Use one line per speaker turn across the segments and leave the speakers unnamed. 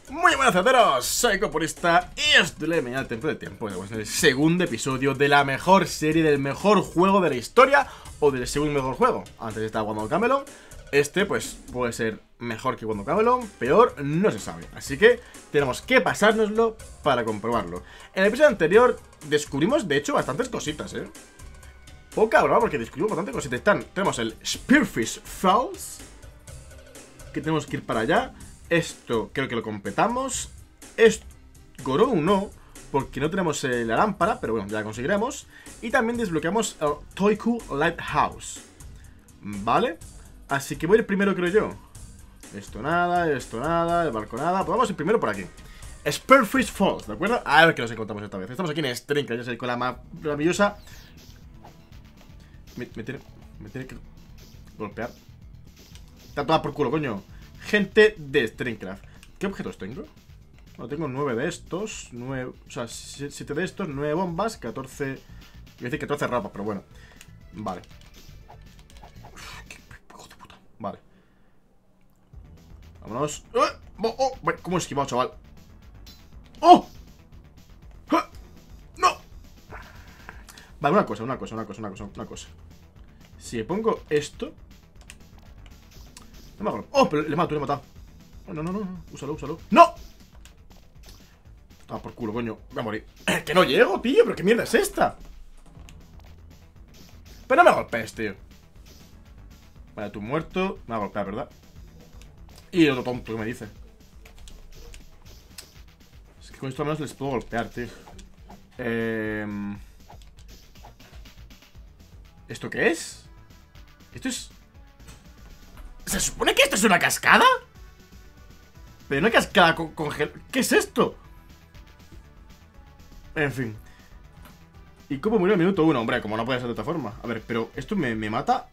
Muy buenas ceteros, soy Coporista y estoy leyendo el Templo del Tiempo. Estamos en el segundo episodio de la mejor serie, del mejor juego de la historia, o del segundo mejor juego. Antes estaba Wando Camelon. Este pues puede ser mejor que Wando Camelon, peor, no se sabe. Así que tenemos que pasárnoslo para comprobarlo. En el episodio anterior descubrimos de hecho bastantes cositas, poca broma porque descubrimos bastantes cositas. Tenemos el Spearfish Falls, que tenemos que ir para allá. Esto creo que lo completamos. Es Gorou no, porque no tenemos la lámpara, pero bueno, ya la conseguiremos. Y también desbloqueamos el Toiku Lighthouse, ¿vale? Así que voy a ir primero, creo yo. Esto nada, el barco nada. Pues vamos a ir primero por aquí. Spearfish Falls, ¿de acuerdo? A ver qué nos encontramos esta vez. Estamos aquí en String, ya sé, con la maravillosa... Me tiene que golpear. Está toda por culo, coño. Gente de Stringcraft. ¿Qué objetos tengo? Bueno, tengo 9 de estos, 9, o sea, 7 de estos, 9 bombas, 14. Voy a decir 14 rapas, pero bueno. Vale. Uf, qué hijo de puta. Vale. Vámonos. ¡Oh! ¿Cómo he esquivado, chaval? ¡Oh! ¡No! Vale, una cosa. Si le pongo esto. No me hago. ¡Oh! Pero le he matado. No. Úsalo. ¡No! Ah, por culo, coño. Voy a morir. ¡Que no llego, tío! ¿Pero qué mierda es esta? Pero no me golpees, tío. Vale, tú muerto. Me va a golpear, ¿verdad? Y el otro tonto que me dice. Es que con esto al menos les puedo golpear, tío. ¿Esto qué es? Esto es... ¿Se supone que esto es una cascada? Pero una cascada con gel... ¿Qué es esto? En fin. ¿Y cómo murió el minuto 1? Hombre, como no puede ser de otra forma. A ver, pero ¿esto me mata?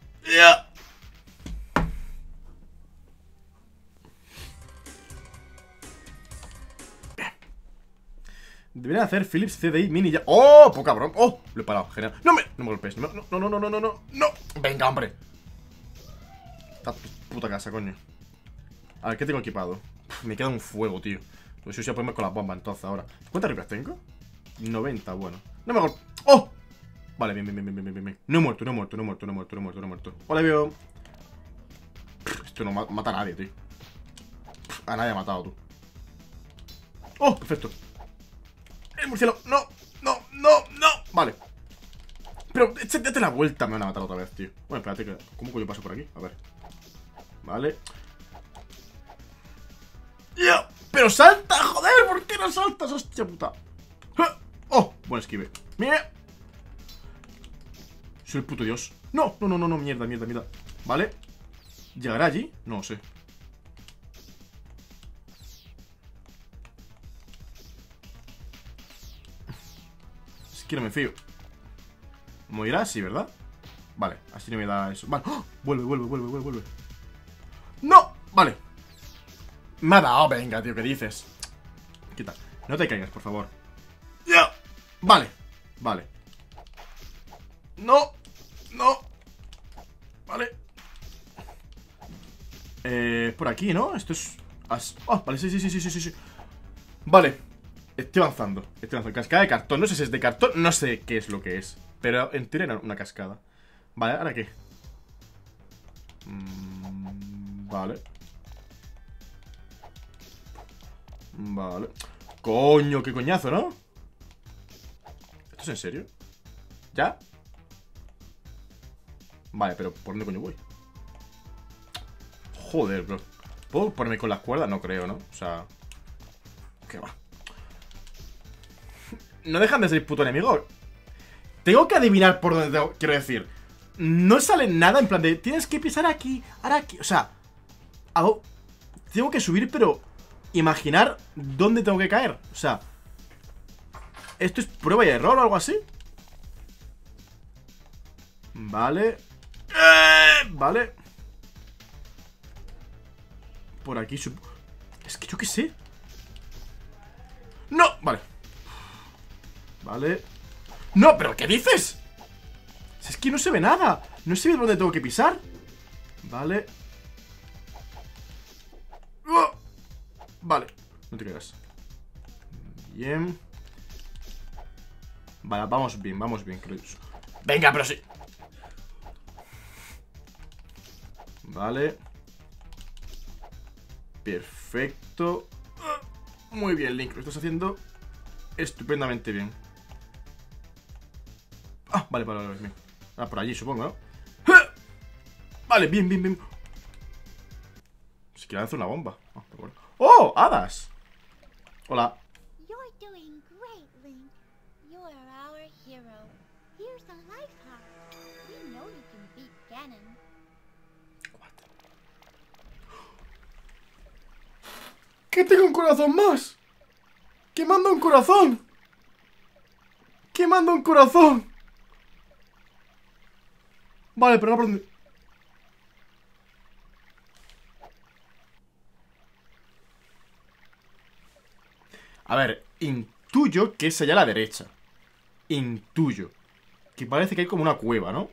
Debería hacer Philips CDI Mini ya. ¡Oh! Poca broma. ¡Oh! Lo he parado, genial. No me golpees. No. Venga, hombre. Esta puta casa, coño. A ver, ¿qué tengo equipado? Me queda un fuego, tío. Pues yo voy a ponerme con la bomba entonces ahora. ¿Cuántas rifles tengo? 90, bueno. No me golpees. ¡Oh! Vale, bien. No he muerto. Hola, veo. Esto no mata a nadie, tío. A nadie ha matado, tú. ¡Oh! Perfecto. ¡El murciélago! ¡No! Vale. Pero, date la vuelta. Me van a matar otra vez, tío. Bueno, espérate, ¿cómo coño paso por aquí? A ver. Vale. ¡Ya! ¡Pero salta! ¡Joder! ¿Por qué no saltas? ¡Hostia puta! ¡Oh! Buen esquive. ¡Mira! Soy el puto dios. ¡No! Mierda. Vale. ¿Llegará allí? No sé. Es que no me fío. ¿Morirá? Sí, ¿verdad? Vale, así no me da eso. Vale. ¡Oh! Vuelve. ¡No! Vale. Me ha dado, venga, tío, ¿qué dices? Quita. No te caigas, por favor. ¡Ya! Vale. No. Vale. Por aquí, ¿no? Esto es... Oh, vale, sí. Vale. Estoy avanzando. Cascada de cartón. No sé si es de cartón. No sé qué es lo que es. Pero en teoría era una cascada. Vale, ¿ahora qué? Vale. Coño, qué coñazo, ¿no? ¿Esto es en serio? ¿Ya? Vale, pero ¿por dónde coño voy? Joder, bro. ¿Puedo ponerme con las cuerdas? No creo, ¿no? O sea... ¿Qué va? No dejan de ser puto enemigo. Tengo que adivinar por dónde tengo... Quiero decir... No sale nada en plan de... Tienes que pisar aquí, ahora aquí... O sea... Tengo que subir, pero... Imaginar dónde tengo que caer. O sea... ¿Esto es prueba y error o algo así? Vale. Vale. Por aquí es que yo qué sé. ¡No! Vale. ¡No! ¿Pero qué dices? Si es que no se ve nada. No se ve dónde tengo que pisar. Vale. Vale. No te creas. Bien. Vale, vamos bien, creo. Venga, pero sí. Vale. Perfecto. Muy bien, Link, lo estás haciendo estupendamente bien. Ah, vale, bien. Ah, por allí, supongo, ¿no? Vale, bien. Si quiere lanzar una bomba. Ah, de acuerdo. ¡Oh! ¡Hadas! Hola.
You're doing great, Link. You're our hero. Here's a life hack. We know you can beat Ganon.
¡Que tengo un corazón más! ¡Que manda un corazón! ¡Que manda un corazón! Vale, pero no por dónde. A ver, intuyo que es allá a la derecha. Intuyo. Que parece que hay como una cueva, ¿no?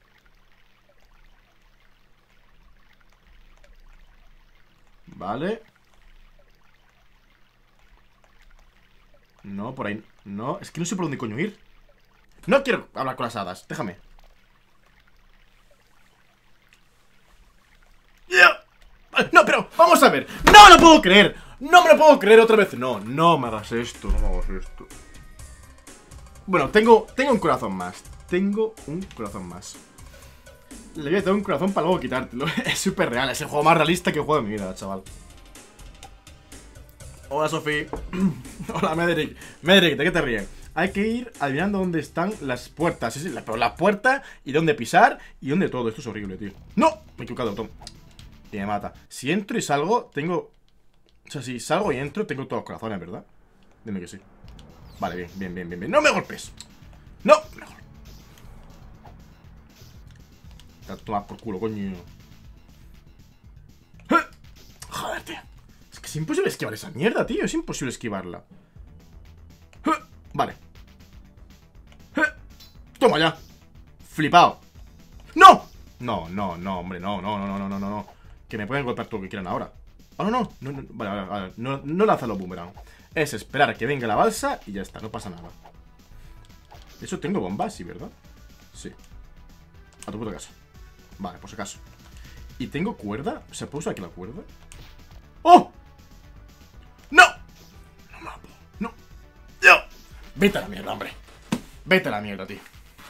Vale. No, por ahí. No, es que no sé por dónde coño ir. No quiero hablar con las hadas, déjame. No, pero vamos a ver. No lo puedo creer. No me lo puedo creer otra vez. No, no me hagas esto. No me hagas esto. Bueno, tengo un corazón más. Tengo un corazón más. Le voy a dar un corazón para luego quitártelo. Es súper real. Es el juego más realista que he jugado en mi vida, chaval. Hola, Sofi. Hola, Medric. Medric, ¿de qué te ríes? Hay que ir adivinando dónde están las puertas. Sí, pero las puertas y dónde pisar y dónde todo. Esto es horrible, tío. ¡No! Me he equivocado, Tom. Y me mata. Si entro y salgo, tengo... O sea, si salgo y entro, tengo todos los corazones, ¿verdad? Dime que sí. Vale, bien. ¡No me golpes! ¡No! Mejor. Toma por culo, coño. Joder, tío. Es que es imposible esquivar esa mierda, tío. Es imposible esquivarla. Vale. Toma ya. Flipado. ¡No! No, hombre, no. Que me pueden golpear todo lo que quieran ahora. Oh, no. Vale. No lanza los boomerang. Es esperar a que venga la balsa y ya está, no pasa nada. De hecho, tengo bombas, sí, ¿verdad? Sí. A tu puto caso. Vale, por si acaso. ¿Y tengo cuerda? ¿Se puede usar aquí la cuerda? ¡Oh! ¡No! No. Vete a la mierda, hombre. Vete a la mierda, tío.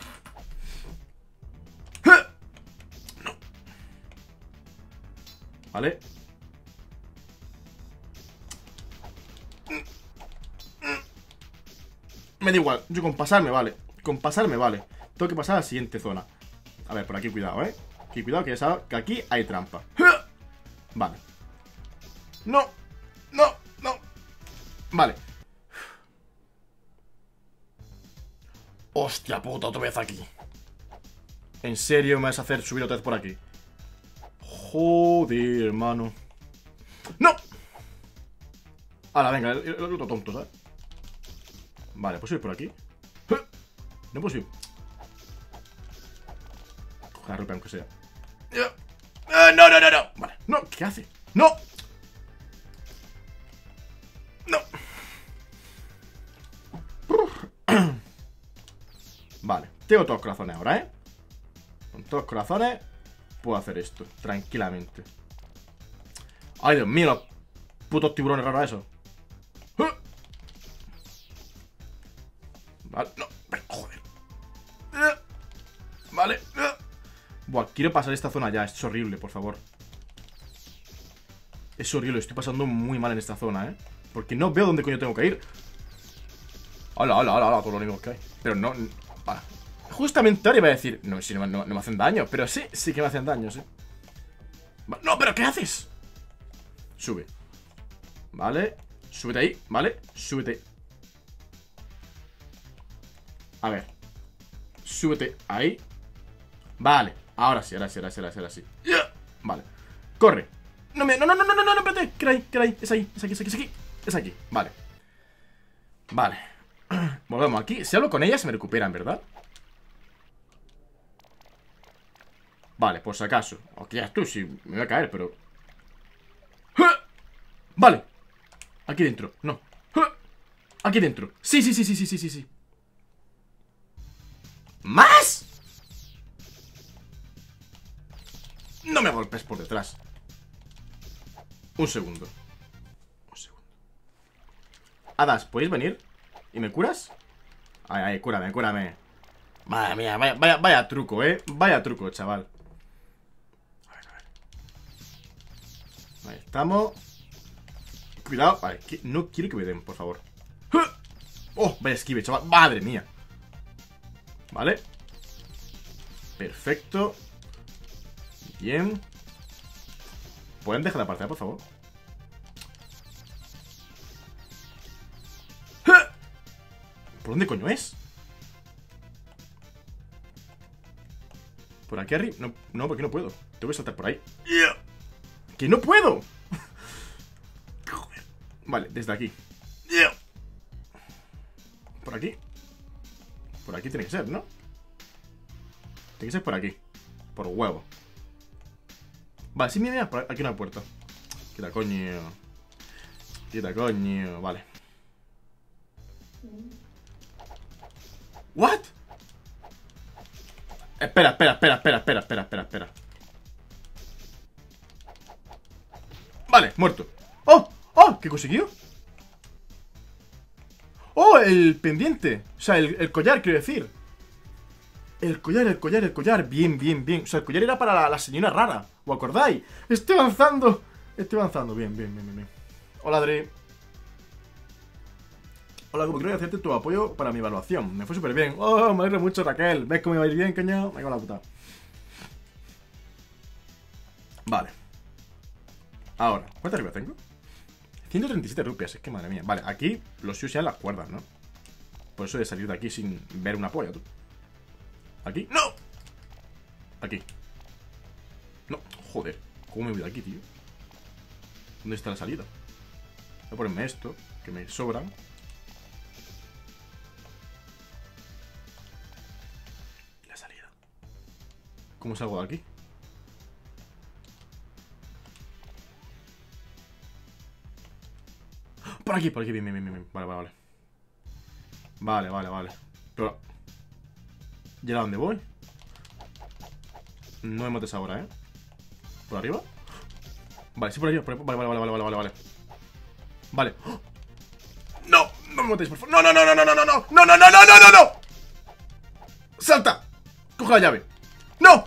No. Vale. Me da igual, yo con pasarme vale. Con pasarme vale. Tengo que pasar a la siguiente zona. A ver, por aquí cuidado, Aquí cuidado que ya sabes que aquí hay trampa. Vale. No. Vale. Hostia puta, otra vez aquí. ¿En serio me vas a hacer subir otra vez por aquí? Joder, hermano. ¡No! Ahora, venga, el otro tonto, ¿sabes? Vale, ¿puedo ir por aquí? No puedo ir. Coge la ropa aunque sea. No. Vale, no, ¿qué hace? ¡No! Vale, tengo todos los corazones ahora, Con todos los corazones puedo hacer esto, tranquilamente. Ay, Dios mío, los putos tiburones raros esos. Vale, no, pero joder. Vale. Buah, quiero pasar esta zona ya, esto es horrible, por favor. Es horrible, estoy pasando muy mal en esta zona, porque no veo dónde coño tengo que ir. Hola, todos los enemigos que hay. Pero no, vale. Justamente ahora iba a decir, no, si no me hacen daño. Pero sí que me hacen daño, sí. No, pero ¿qué haces? Sube. Vale, súbete ahí, ¿vale? Súbete. A ver. Súbete ahí. Vale, ahora sí. Vale, corre. No, espérate. ¿Qué era ahí? Es aquí. Vale. Volvemos aquí. Si hablo con ellas se me recuperan, ¿verdad? Vale, por si acaso. O que ya tú, si me voy a caer, pero... Vale. Aquí dentro, no. Aquí dentro. Sí, sí, sí, sí, sí, sí, sí, sí. ¿Más? No me golpes por detrás. Un segundo. Un segundo. Hadas, ¿podéis venir? ¿Y me curas? Ay, ay, cúrame, cúrame. Madre mía, vaya truco, vaya truco, chaval. A ver, a ver. Ahí estamos. Cuidado, vale, no quiero que me den, por favor. Oh, vaya esquive, chaval, madre mía. Vale. Perfecto. Bien. ¿Pueden dejar de apartar, por favor? ¿Por dónde coño es? ¿Por aquí arriba? No, no, porque no puedo. Tengo que saltar por ahí. ¡Que no puedo! Joder. Vale, desde aquí. Por aquí. Por aquí tiene que ser, ¿no? Tiene que ser por aquí. Por huevo. Vale, sí, mira, por aquí una puerta. Quita coño. Quita coño. Vale. ¿What? Espera. Vale, muerto. ¡Oh! ¡Oh! ¿Qué consiguió? ¡Oh! El pendiente. O sea, el collar, quiero decir. El collar. Bien. O sea, el collar era para la señora rara. ¿Os acordáis? Estoy avanzando. Bien. Hola, Adri. Hola, como quiero hacerte tu apoyo para mi evaluación. Me fue súper bien. Oh, me alegro mucho, Raquel. ¿Ves cómo me va a ir bien, coño? Me cago en la puta. Vale. Ahora, ¿cuántas rupias tengo? 137 rupias, es que madre mía. Vale, aquí los suyo sean las cuerdas, ¿no? Por eso de salir de aquí sin ver una polla, tú. ¿Aquí? ¡No! Aquí. No, joder. ¿Cómo me voy de aquí, tío? ¿Dónde está la salida? Voy a ponerme esto, que me sobran. La salida. ¿Cómo salgo de aquí? Por aquí, bien. Vale. Vale. Pero... ¿y a dónde voy? No me mates ahora, ¿eh? ¿Por arriba? Vale, sí, por arriba. Vale. Vale. ¡Oh! ¡No! ¡No me matéis, por favor! ¡No! ¡Salta! ¡Coge la llave! ¡No!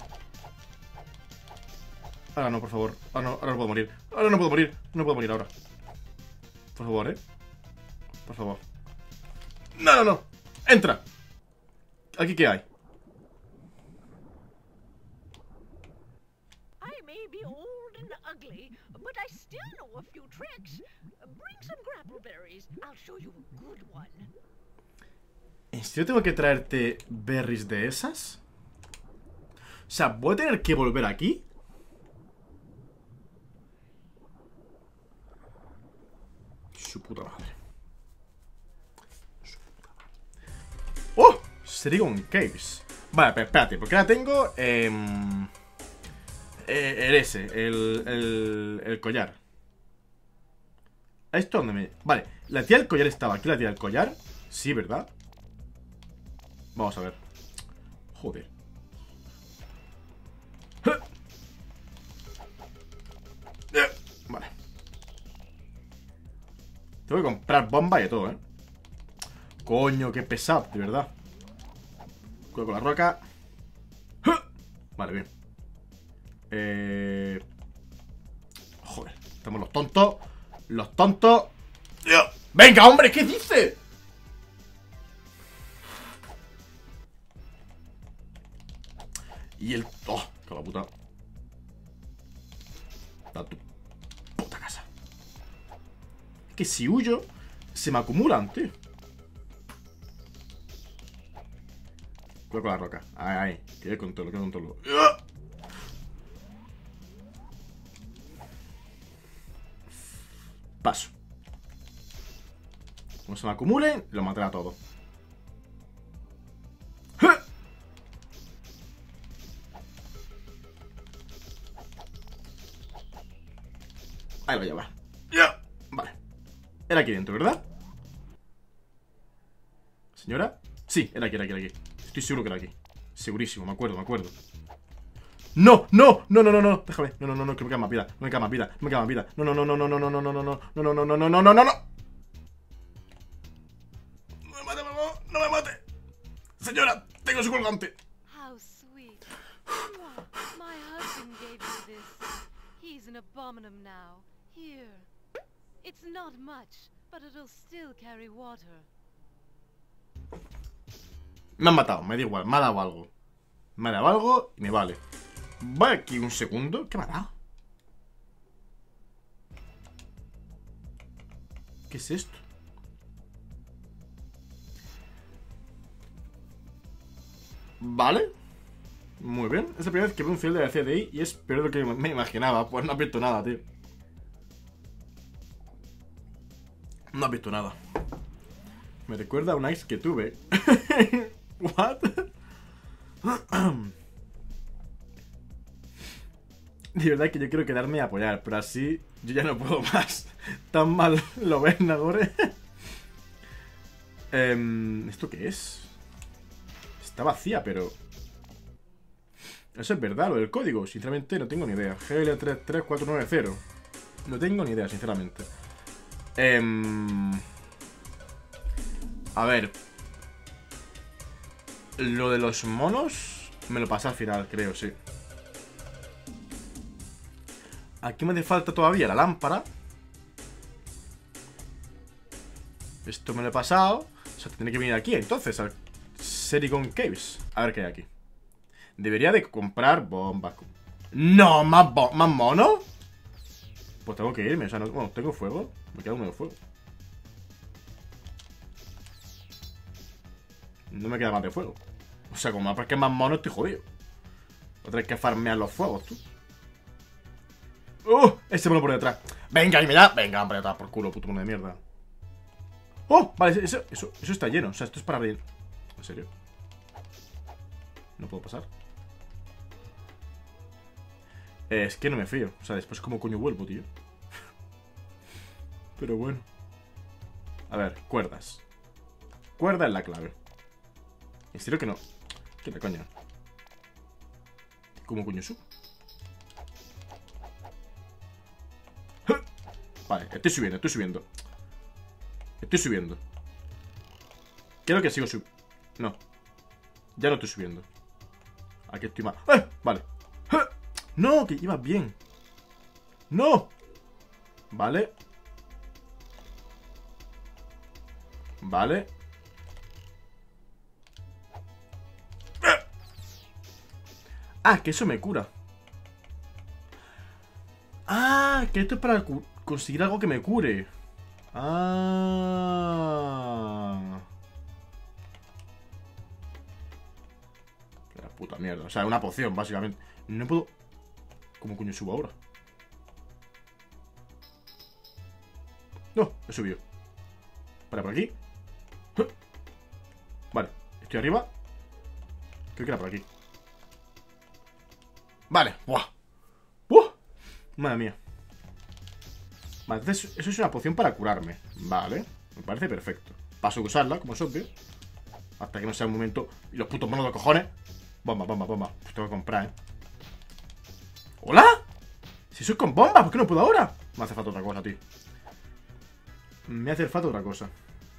Ahora no, por favor. Ahora no puedo morir. Ahora no puedo morir. No puedo morir ahora. Por favor, por favor. No. Entra. ¿Aquí qué hay?
I may be old and ugly, but I still know a few tricks. Bring some grappleberries. I'll show you a good one.
¿En serio tengo que traerte berries de esas? O sea, ¿voy a tener que volver aquí? Su puta madre. ¡Oh! Serigon Caves. Vale, pero espérate, porque ahora tengo el collar. ¿Esto dónde me...? Vale, la tía del collar estaba aquí, la tía del collar. Sí, ¿verdad? Vamos a ver. Joder. Vale. Tengo que comprar bomba y de todo, Coño, qué pesado, de verdad. Cuidado con la roca. Vale, bien. Joder, estamos los tontos. ¡Venga, hombre! ¿Qué dice? Y el... ¡oh! ¡Qué la puta! Da tu puta casa. Que si huyo, se me acumulan, tío. Cuidado con la roca. Ay. Que controlo. Paso. Como se me acumulen, lo mataré a todo. Ahí lo lleva. Vale. Era aquí dentro, ¿verdad? ¿Señora? Sí, era aquí. Estoy seguro que era aquí. Segurísimo, me acuerdo. ¡No! Déjame. No, que me queda más vida. No. No me mate. Señora, tengo su colgante.
How sweet. My husband gave you this. He's an abominum now. Here. It's not much, but it'll still carry water.
Me han matado, me da igual, me ha dado algo. Me ha dado algo y me vale. Voy aquí un segundo. ¿Qué me ha dado? ¿Qué es esto? Vale. Muy bien. Es la primera vez que veo un fiel de la CDI y es peor de lo que me imaginaba. Pues no has visto nada, tío. No has visto nada. Me recuerda a un ex que tuve. What? De verdad que yo quiero quedarme a apoyar, pero así yo ya no puedo más. Tan mal lo ves, Nagore. ¿Esto qué es? Está vacía, pero... Eso es verdad, lo del código. Sinceramente no tengo ni idea. GL33490. No tengo ni idea, sinceramente. A ver. Lo de los monos me lo pasé al final, creo, sí. Aquí me hace falta todavía la lámpara. Esto me lo he pasado. O sea, tendré que venir aquí, entonces, al Serigon Caves. A ver qué hay aquí. Debería de comprar bombas. ¡No! ¿Más monos? Pues tengo que irme, o sea, no, bueno, tengo fuego. Me queda uno de fuego. No me queda más de fuego. O sea, como más que más monos estoy jodido. Otra vez que farmear los fuegos, tú. Ese mono por detrás. Venga, y mira. Venga, hombre, atrás por culo, puto mono de mierda. Vale, eso está lleno. O sea, esto es para abrir. ¿En serio? No puedo pasar. Es que no me fío. O sea, después como coño vuelvo, tío. Pero bueno. A ver, cuerdas. Cuerda es la clave. En serio que no. ¿Qué de coño? ¿Cómo coño subo? Vale, estoy subiendo. Estoy subiendo. Creo que sigo subiendo. No. Ya no estoy subiendo. Aquí estoy mal. Vale. No, que iba bien. No. Vale. Vale. Ah, que eso me cura. Ah, que esto es para conseguir algo que me cure. Ah. La puta mierda. O sea, una poción, básicamente. No puedo... ¿Cómo coño subo ahora? No, he subido. Para por aquí. Vale, estoy arriba. Creo que era por aquí. Vale, ¡buah! Madre mía. Vale, entonces eso es una poción para curarme. Vale, me parece perfecto. Paso a usarla, como es obvio. Hasta que no sea el momento. Y los putos monos de cojones. Bomba. Pues tengo que comprar, ¿Hola? Si soy con bomba, ¿por qué no puedo ahora? Me hace falta otra cosa, tío. Me hace falta otra cosa.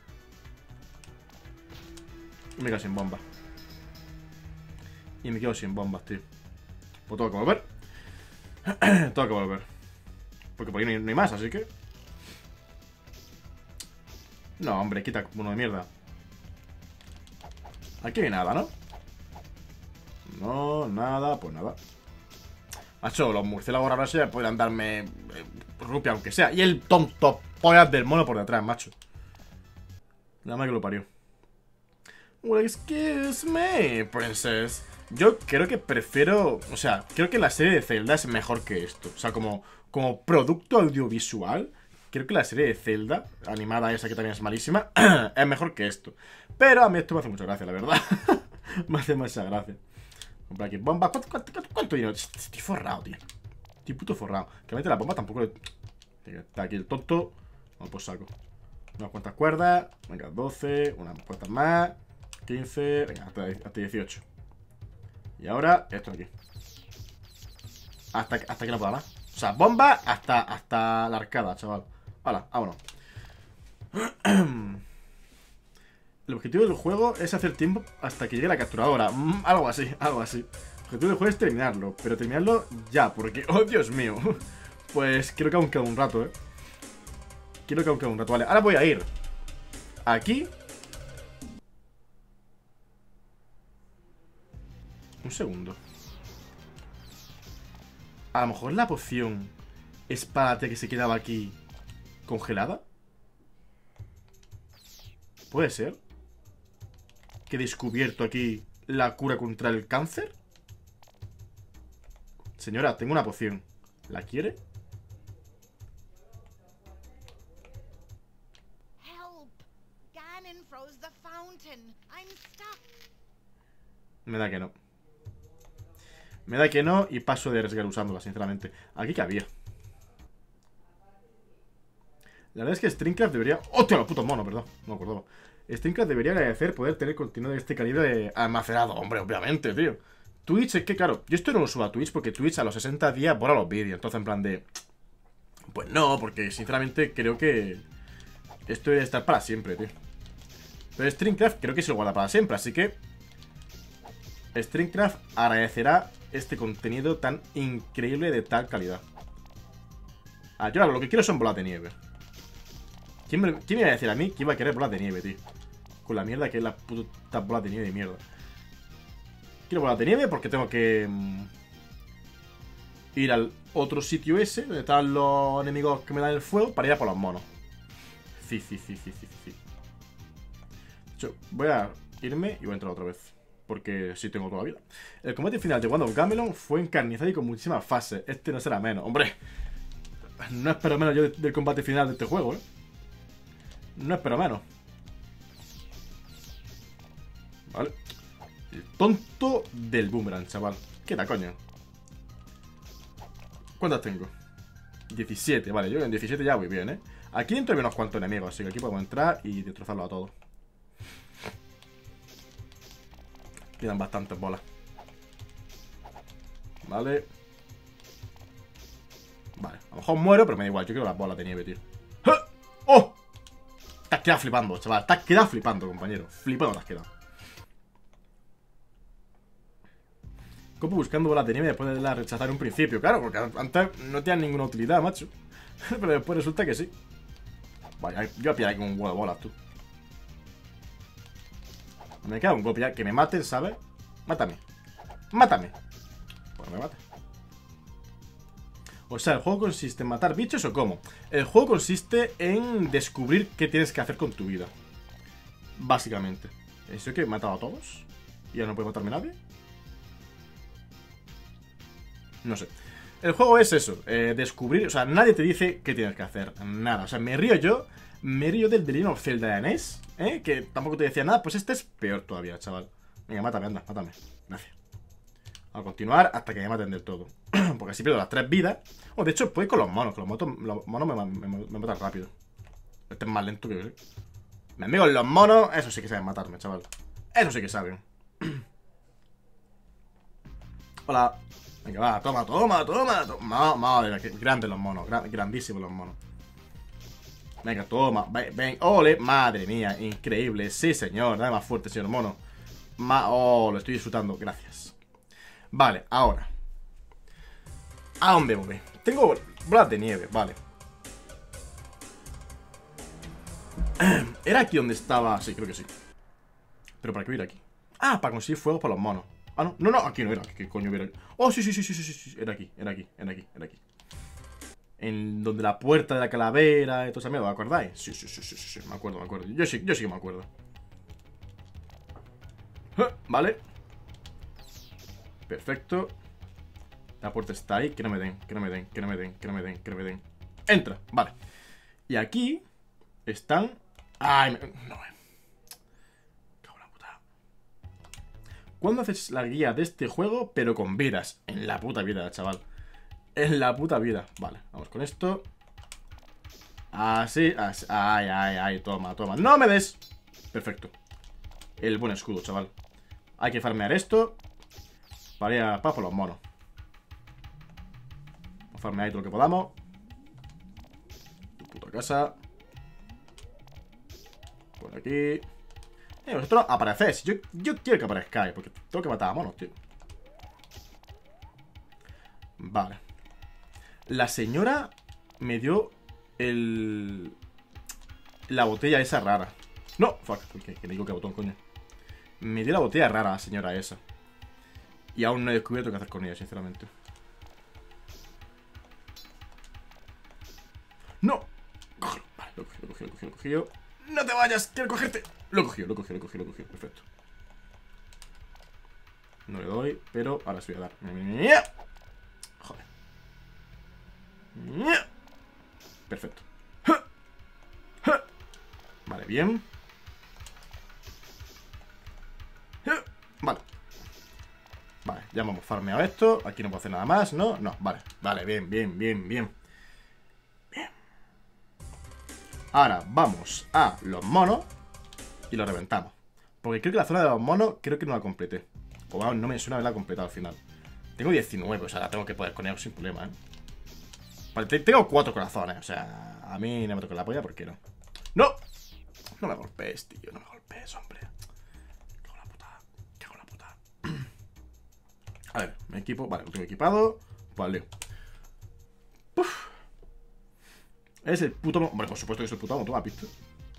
Y me quedo sin bomba. Y me quedo sin bombas, tío. Pues tengo que volver. Tengo que volver. Porque por ahí no hay más, así que... No, hombre, quita uno de mierda. Aquí no hay nada, ¿no? No, nada, pues nada. Macho, los murciélagos raros ya podrían darme rupia, aunque sea. Y el tonto pollas del mono por detrás, macho. Nada más que lo parió. Well, excuse me, princess. Yo creo que prefiero... O sea, creo que la serie de Zelda es mejor que esto. O sea, como producto audiovisual, creo que la serie de Zelda, animada esa que también es malísima, es mejor que esto. Pero a mí esto me hace mucha gracia, la verdad. Me hace mucha gracia. Comprar aquí bomba. ¿Cuánto dinero? Estoy forrado, tío. Estoy puto forrado. Que mete la bomba tampoco... Está aquí el tonto. Vamos, pues saco. Unas cuantas cuerdas. Venga, 12. Unas cuantas más. 15. Venga, hasta 18. Y ahora, esto de aquí. Hasta que no pueda más. O sea, bomba hasta la arcada, chaval. Hala, vámonos. El objetivo del juego es hacer tiempo hasta que llegue la capturadora. Algo así, algo así. El objetivo del juego es terminarlo, pero terminarlo ya, porque, oh Dios mío. Pues creo que aún queda un rato, Quiero que aún queda un rato, vale. Ahora voy a ir aquí. Un segundo. A lo mejor la poción es para la que se quedaba aquí congelada. ¿Puede ser? Que he descubierto aquí la cura contra el cáncer. Señora, tengo una poción. ¿La quiere?
Help! Ganon froze the fountain. I'm stuck.
Me da que no. Me da que no y paso de arriesgar usándola, sinceramente. Aquí que había. La verdad es que Streamcraft debería... ¡Hostia, los putos monos, perdón! No me acordaba. Streamcraft debería agradecer poder tener contenido de este calibre almacenado. Hombre, obviamente, tío. Twitch es que, claro, yo esto no lo subo a Twitch porque Twitch a los 60 días borra los vídeos. Entonces, en plan de... Pues no, porque sinceramente creo que... Esto debe estar para siempre, tío. Pero Streamcraft creo que se lo guarda para siempre, así que... Streamcraft agradecerá este contenido tan increíble de tal calidad. Ah, yo lo que quiero son bolas de nieve. ¿Quién me iba a decir a mí que iba a querer bolas de nieve, tío? Con la mierda que es la puta bolas de nieve de mierda. Quiero bolas de nieve porque tengo que... ir al otro sitio ese, donde están los enemigos que me dan el fuego, para ir a por los monos. Sí. De hecho, voy a irme y voy a entrar otra vez. Porque sí tengo toda la vida. El combate final de Wand of Gamelon fue encarnizado y con muchísimas fases. Este no será menos. Hombre, no espero menos yo del combate final de este juego, No espero menos. Vale. El tonto del boomerang, chaval. ¿Qué da, coño? ¿Cuántas tengo? 17, vale, yo en 17 ya voy bien, Aquí dentro hay unos cuantos enemigos, así que aquí podemos entrar y destrozarlo a todos. Quedan bastantes bolas. Vale. Vale, a lo mejor muero, pero me da igual, yo quiero las bolas de nieve, tío. ¡Oh! Te has quedado flipando, chaval. Te has quedado flipando, compañero. Flipando te has quedado. Copo buscando bolas de nieve después de la rechazar en un principio. Claro, porque antes no tenían ninguna utilidad, macho. Pero después resulta que sí. Vaya, yo voy a pillar aquí un huevo de bolas, tú. Me queda un golpe ya. Que me maten, ¿sabes? Mátame. Mátame. Pues me mata. O sea, ¿el juego consiste en matar bichos o cómo? El juego consiste en descubrir qué tienes que hacer con tu vida. Básicamente. ¿Eso que he matado a todos? ¿Y ya no puede matarme nadie? No sé. El juego es eso, descubrir... O sea, nadie te dice qué tienes que hacer. Nada. O sea, me río yo del The Legend of Zelda de NES, que tampoco te decía nada. Pues este es peor todavía, chaval. Venga, mátame, anda, mátame. Gracias. A continuar hasta que me maten del todo. Porque así pierdo las 3 vidas. Oh, de hecho, puedo ir con los monos. Que los monos me matan rápido. Este es más lento que yo, Mis amigos los monos, eso sí que saben matarme, chaval. Eso sí que saben. Hola. Venga, va, toma. Madre, que grandes los monos. Grandísimos los monos. Venga, toma. Ven, ole. Madre mía, increíble. Sí, señor. Dame más fuerte, señor mono. Oh, lo estoy disfrutando. Gracias. Vale, ahora. ¿A dónde voy? Tengo bolas de nieve, vale. ¿Era aquí donde estaba? Sí, creo que sí. ¿Pero para qué ir aquí? Ah, para conseguir fuego para los monos. Ah, no, no, aquí no era. ¿Qué coño hubiera? Oh, sí. Era aquí. En donde la puerta de la calavera y todo esa mierda, ¿os acordáis? Sí, me acuerdo. Yo sí que me acuerdo. Vale. Perfecto. La puerta está ahí. Que no me den. Entra, vale. Y aquí están... Ay, no. Cago en la puta. ¿Cuándo haces la guía de este juego, pero con vidas? En la puta vida, chaval. En la puta vida. Vale, vamos con esto. Así, así. Ay, ay, ay, toma, toma. ¡No me des! Perfecto. El buen escudo, chaval. Hay que farmear esto para ir a paz por los monos. Vamos a farmear ahí todo lo que podamos. Tu puta casa. Por aquí. Vosotros aparecéis. Yo quiero que aparezcáis, porque tengo que matar a monos, tío. Vale. La señora me dio la botella esa rara. No, fuck, que digo que botón, coño. Me dio la botella rara la señora esa. Y aún no he descubierto qué hacer con ella, sinceramente. ¡No! Cógelo. Vale, lo he cogido. ¡No te vayas! ¡Quiero cogerte! Lo he cogido. Perfecto. No le doy, pero ahora sí voy a dar. Joder. Perfecto. Vale, bien. Vale. Vale, ya hemos farmeado esto. Aquí no puedo hacer nada más, ¿no? No, vale. Vale, bien. Ahora vamos a los monos y los reventamos. Porque creo que la zona de los monos creo que no la completé. O vamos, no me suena haberla completado al final. Tengo 19, o sea, la tengo que poder con ellos sin problema, ¿eh? Vale, tengo 4 corazones, o sea, a mí no me toca la polla porque no. ¡No! No me golpees, tío, no me golpees, hombre. Cago en la puta. A ver, me equipo, vale, lo tengo equipado. Vale. Uf. Es el puto... Hombre, por supuesto que es el puto amo, tú me has visto.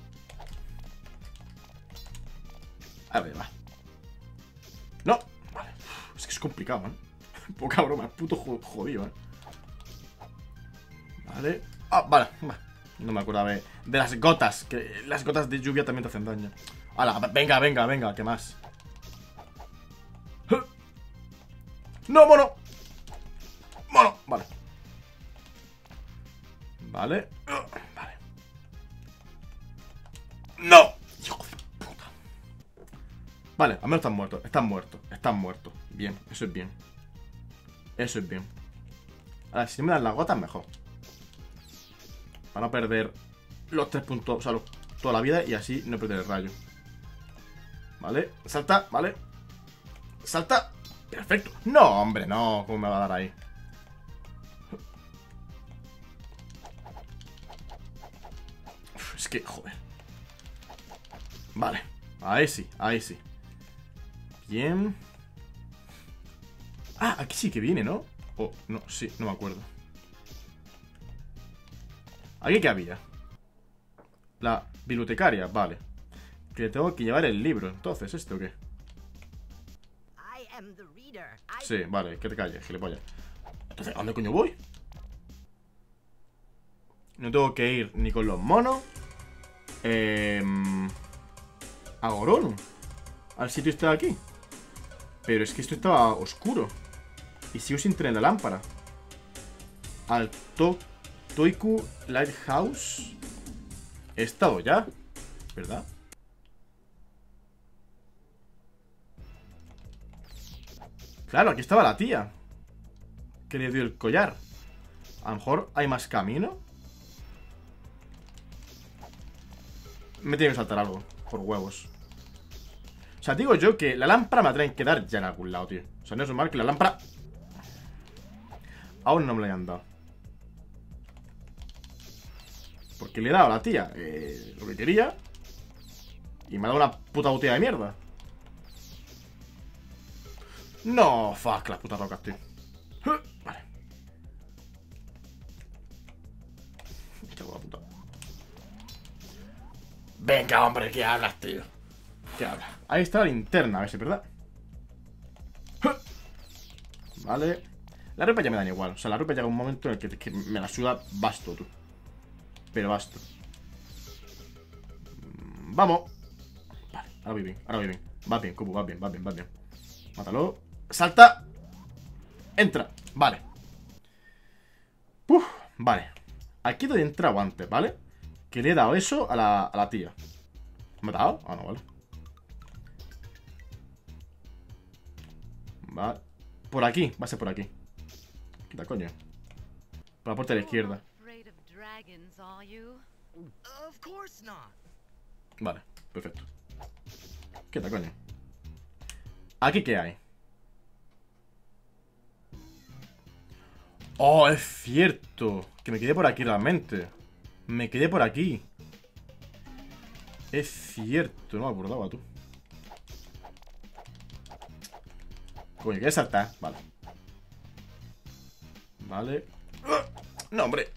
A ver, va. No, vale. Es que es complicado, ¿eh? Poca broma, es puto jodido, ¿eh? Vale. Ah, vale. No me acuerdo de las gotas. Que las gotas de lluvia también te hacen daño. ¡Hala! Venga, ¿qué más? ¡No, mono! ¡Mono! Vale. Vale. ¡No! ¡Hijo de puta! Vale, al menos están muertos. Bien, eso es bien. Ahora, si me dan las gotas, mejor. Para no perder los 3 puntos, o sea, toda la vida y así no perder el rayo. Vale, salta, vale. Salta. Perfecto. No, hombre, no. ¿Cómo me va a dar ahí? Uf, es que, joder. Vale, ahí sí. Bien. Ah, aquí sí que viene, ¿no? Oh, no, sí, no me acuerdo. ¿Aquí qué había? La bibliotecaria, vale. Que le tengo que llevar el libro. Entonces, ¿este o qué? Sí, vale, que te calles, gilipollas. Entonces, ¿a dónde coño voy? No tengo que ir ni con los monos. A Gorón. Al sitio este de aquí. Pero es que esto estaba oscuro. Y sigo sin tener la lámpara. Al Toiku Lighthouse. He estado ya, ¿verdad? Claro, aquí estaba la tía que le dio el collar. A lo mejor hay más camino. Me tiene que saltar algo, por huevos. O sea, digo yo que la lámpara me la tienen que dar ya en algún lado, tío. O sea, no es normal que la lámpara aún no me la hayan dado. Porque le he dado a la tía lo que quería. Y me ha dado una puta botella de mierda. No, fuck, las putas rocas, tío. Vale. Cago en la puta. Venga, hombre, ¿qué hablas, tío? ¿Qué hablas? Ahí está la linterna, a ver si es verdad. Vale. La ropa ya me dan igual. O sea, la ropa llega un momento en el que me la suda basto, tú. Pero basto. Vamos. Vale, ahora voy bien, Va bien, Kubu, va bien. Mátalo. Salta. Entra. Vale. Vale. Aquí donde he entrado antes, ¿vale? Que le he dado eso a la tía. ¿Me ha dado? Ah, no, vale. Vale. Por aquí, va a ser por aquí. Quita, coño. Por la puerta de la izquierda.
dragons, are you?
Of course not.
Vale, perfecto. ¿Qué tal, coño? ¿Aquí qué hay? Oh, es cierto. Que me quedé por aquí realmente. Me quedé por aquí. Es cierto, no me acordaba, tú. Coño, ¿quieres saltar? Vale. Vale. No, hombre.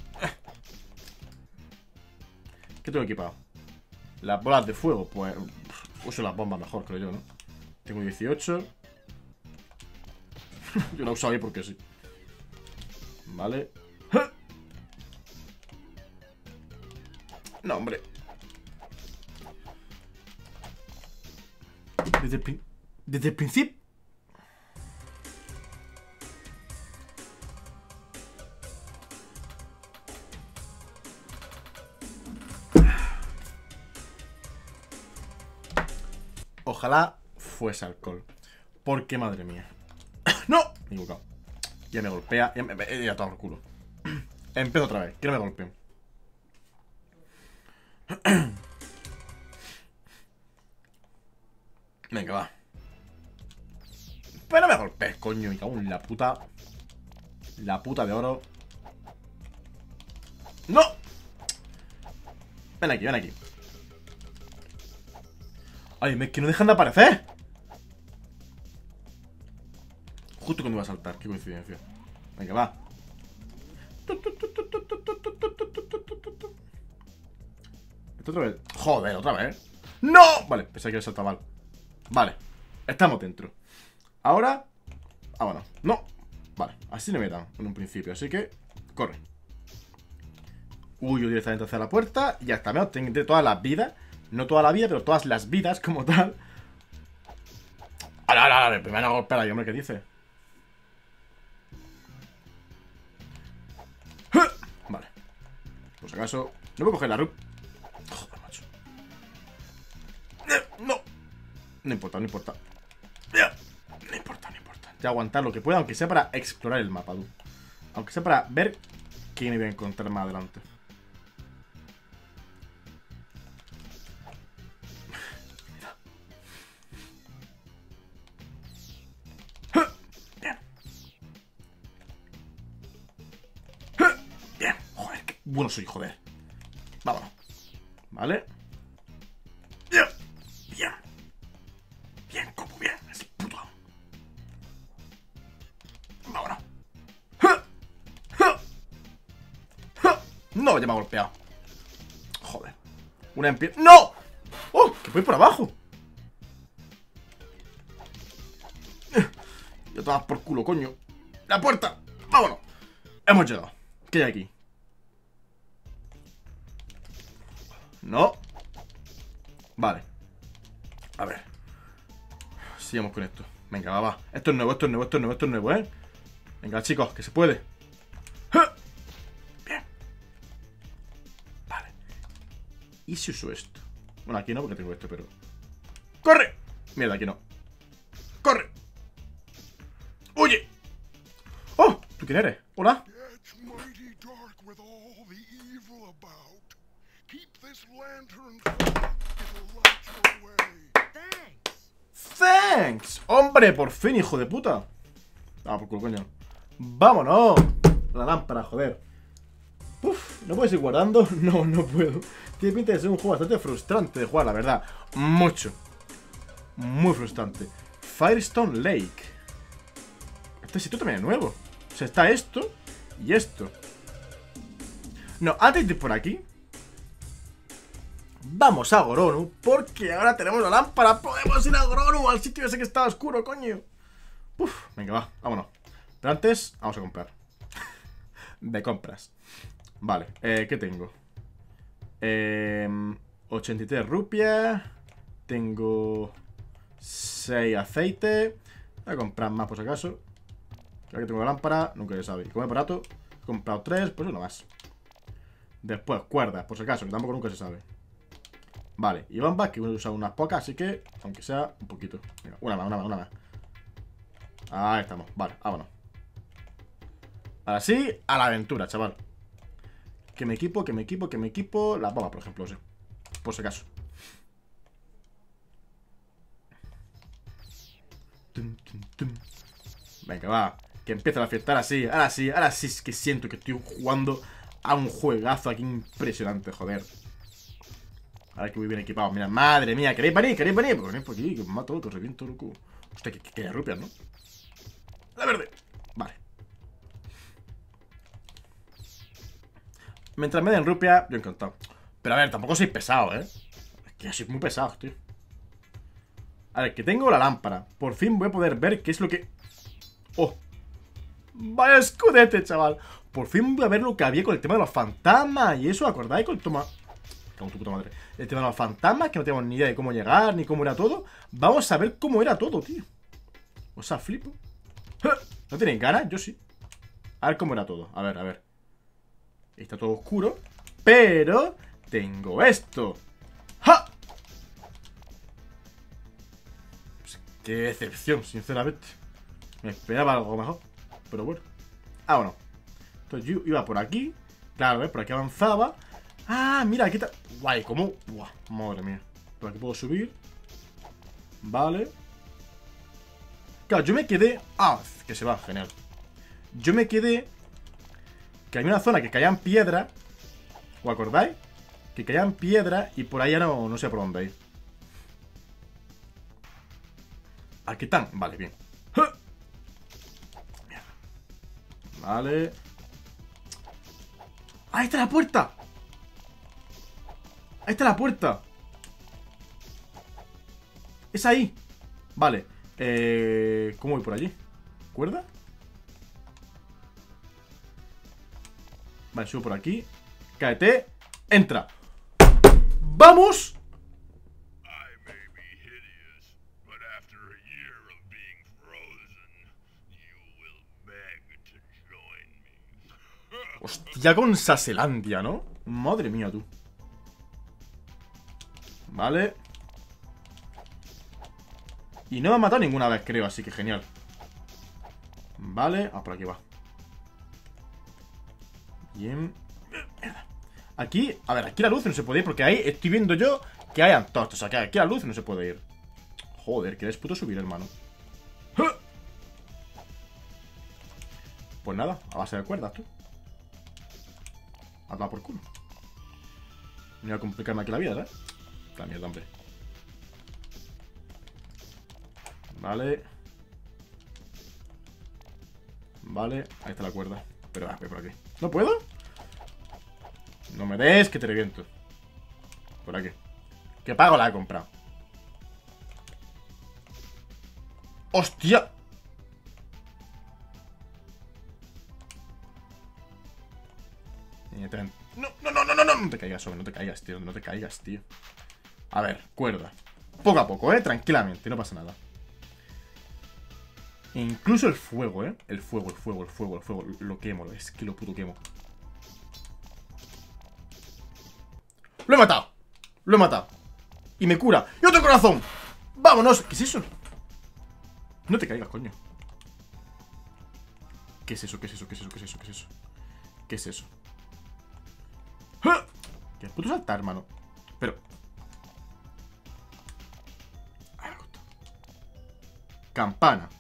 ¿Qué tengo equipado? Las bolas de fuego, pues uso las bombas mejor, creo yo, ¿no? Tengo 18. Yo la he usado ahí porque sí. Vale. No, hombre. Desde el principio. Ojalá fuese alcohol. Porque, madre mía. ¡No! Me he equivocado. Ya me golpea. Ya todo el culo. Empiezo otra vez. Que no me golpeen. Venga, va. Pero no me golpees, coño. Me cago en la puta. La puta de oro. ¡No! Ven aquí, ven aquí. Ay, es que no dejan de aparecer. Justo cuando iba a saltar, qué coincidencia. Venga, va. Esto otra vez. Joder, otra vez. ¡No! Vale, pensé que había saltado mal. Vale, estamos dentro. Ahora, vámonos. No, vale, así no me dan en un principio, así que corre. Huyo directamente hacia la puerta. Y ya está, me obtendré todas las vidas. No toda la vida, pero todas las vidas como tal. Ahora, me van a golpear ahí, hombre, ¿qué dice? Vale. Por si acaso, no voy a coger la rup. Joder, macho. No. No importa, no importa. No importa, no importa. Ya aguantar lo que pueda, aunque sea para explorar el mapa, tú. Aunque sea para ver qué me voy a encontrar más adelante. Bien. Bien. Joder, qué bueno soy, joder. Vámonos. Vale. Bien. Bien. Bien, como bien. Es el puto amo. Vámonos. No, ya me ha golpeado. Joder. Una empieza. ¡No! ¡Oh! Que voy por abajo. Ya tomas por culo, coño. ¡La puerta! ¡Vámonos! Hemos llegado. ¿Qué hay aquí? No. Vale. A ver. Sigamos con esto. Venga, va. Esto es nuevo, esto es nuevo, esto es nuevo, esto es nuevo, ¿eh? Venga, chicos, que se puede. Bien. Vale. ¿Y si uso esto? Bueno, aquí no, porque tengo esto, pero... ¡Corre! Mierda, aquí no. ¡Corre! ¡Huye! ¡Oh! ¿Tú quién eres? ¿Hola?
It's mighty dark with all the evil about. Keep this lantern flat, it'll light your way.
Thanks.
¡Thanks! ¡Hombre, por fin, hijo de puta! Ah, por culo, coño. ¡Vámonos! La lámpara, joder. Uf, ¿no puedes ir guardando? No, no puedo. Tiene pinta de ser un juego bastante frustrante de jugar, la verdad. Mucho. Muy frustrante. Firestone Lake. Este sitio también es nuevo. O sea, está esto y esto. No, antes de ir por aquí, vamos a Goronu, porque ahora tenemos la lámpara. Podemos ir a Goronu, al sitio ese que estaba oscuro, coño. Uf, venga, va, vámonos. Pero antes, vamos a comprar. De compras. Vale, ¿qué tengo? 83 rupias. Tengo 6 aceite. Voy a comprar más por si acaso. Ahora que tengo la lámpara, nunca se sabe. Y como es barato, he comprado 3, pues uno más. Después, cuerdas, por si acaso, que tampoco nunca se sabe. Vale, y bombas, que voy a usar unas pocas, así que, aunque sea un poquito. Venga, una más. Ahí estamos, vale, vámonos. Ahora sí, a la aventura, chaval. Que me equipo, que me equipo, que me equipo. La bomba, por ejemplo, sí. Por si acaso. Tum, tum, tum. Venga, va. Que empiece la fiesta. Ahora sí, ahora sí, ahora sí es que siento que estoy jugando a un juegazo aquí impresionante, joder. Ahora que voy bien equipado. Mira, madre mía, ¿queréis venir? ¿Queréis venir? Pues venid por aquí, que os mato, que os reviento, loco. Hostia, que hay rupias, ¿no? La verde. Vale. Mientras me den rupia, yo encantado. Pero a ver, tampoco soy pesado, ¿eh? Es que soy muy pesado, tío. A ver, que tengo la lámpara. Por fin voy a poder ver qué es lo que... ¡Oh! ¡Vaya escudete, chaval! Por fin voy a ver lo que había con el tema de los fantasmas. Y eso, ¿acordáis? Con el toma... Con tu puta madre. El tema de los fantasmas, que no tenemos ni idea de cómo llegar, ni cómo era todo. Vamos a ver cómo era todo, tío. O sea, flipo. ¿No tenéis ganas? Yo sí. A ver cómo era todo. A ver, a ver. Está todo oscuro. Pero tengo esto. ¡Ja! Pues qué decepción, sinceramente. Me esperaba algo mejor. Pero bueno. Ah, bueno. Entonces yo iba por aquí. Claro, ¿ves? Por aquí avanzaba. Ah, mira, aquí está. Guay, ¿cómo? Buah, madre mía. Por aquí puedo subir. Vale. Claro, yo me quedé... Ah, que se va, genial. Yo me quedé... Que hay una zona que caían piedras. ¿Os acordáis? Que caían piedras y por ahí ya no sé por dónde ir. Aquí están. Vale, bien. Mierda. Vale. ¡Ahí está la puerta! ¡Ahí está la puerta! ¡Es ahí! Vale. ¿Cómo voy por allí? ¿Cuerda? Vale, subo por aquí. Cáete. Entra. ¡Vamos!
I may be hideous, but after a year of being frozen, you will beg to join me.
Hostia, con Saselandia, ¿no? Madre mía, tú. Vale. Y no me ha matado ninguna vez, creo, así que genial. Vale. Ah, por aquí va. Bien. Aquí, a ver, aquí la luz no se puede ir porque ahí estoy viendo yo que hay antorchas. O sea, que aquí la luz no se puede ir. Joder, que eres puto subir, hermano. Pues nada, a base de cuerdas, tú. Hazla por culo. Me voy a complicarme aquí la vida, ¿eh? La mierda, hombre. Vale. Vale, ahí está la cuerda. Pero voy por aquí. ¿No puedo? No me des, que te reviento. Por aquí. Que pago la he comprado. ¡Hostia! No, no, no, no, no, no. No te caigas, hombre, no te caigas, tío. No te caigas, tío. A ver, cuerda. Poco a poco, tranquilamente, no pasa nada. E incluso el fuego, el fuego, el fuego, el fuego, el fuego. Lo quemo, es que lo puto quemo. ¡Lo he matado! ¡Lo he matado! ¡Y me cura! ¡Y otro corazón! ¡Vámonos! ¿Qué es eso? No te caigas, coño. ¿Qué es eso? ¿Qué es eso? ¿Qué es eso? ¿Qué es eso? ¿Qué es eso? ¿Qué es eso? ¡Ah! ¿Qué puto saltar, hermano? Pero... Ay, me gusta. Campana.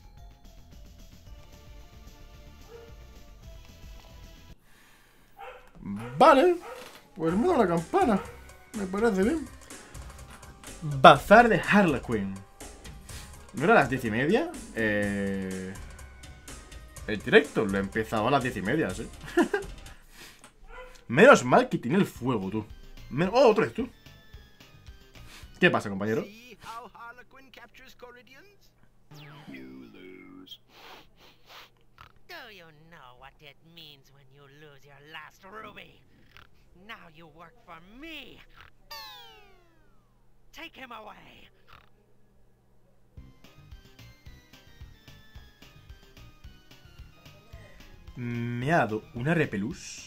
Vale. Pues me da la campana. Me parece bien. Bazar de Harlequin. ¿No era a las 10:30? El directo lo he empezado a las 10:30, ¿sí? Menos mal que tiene el fuego, tú. Oh, otra vez tú. ¿Qué pasa, compañero?
See how Harlequin captures Coridians?
You lose.
Do you know what it means when you lose your last ruby? Now you work for me. Take him away.
Me ha dado una repelús.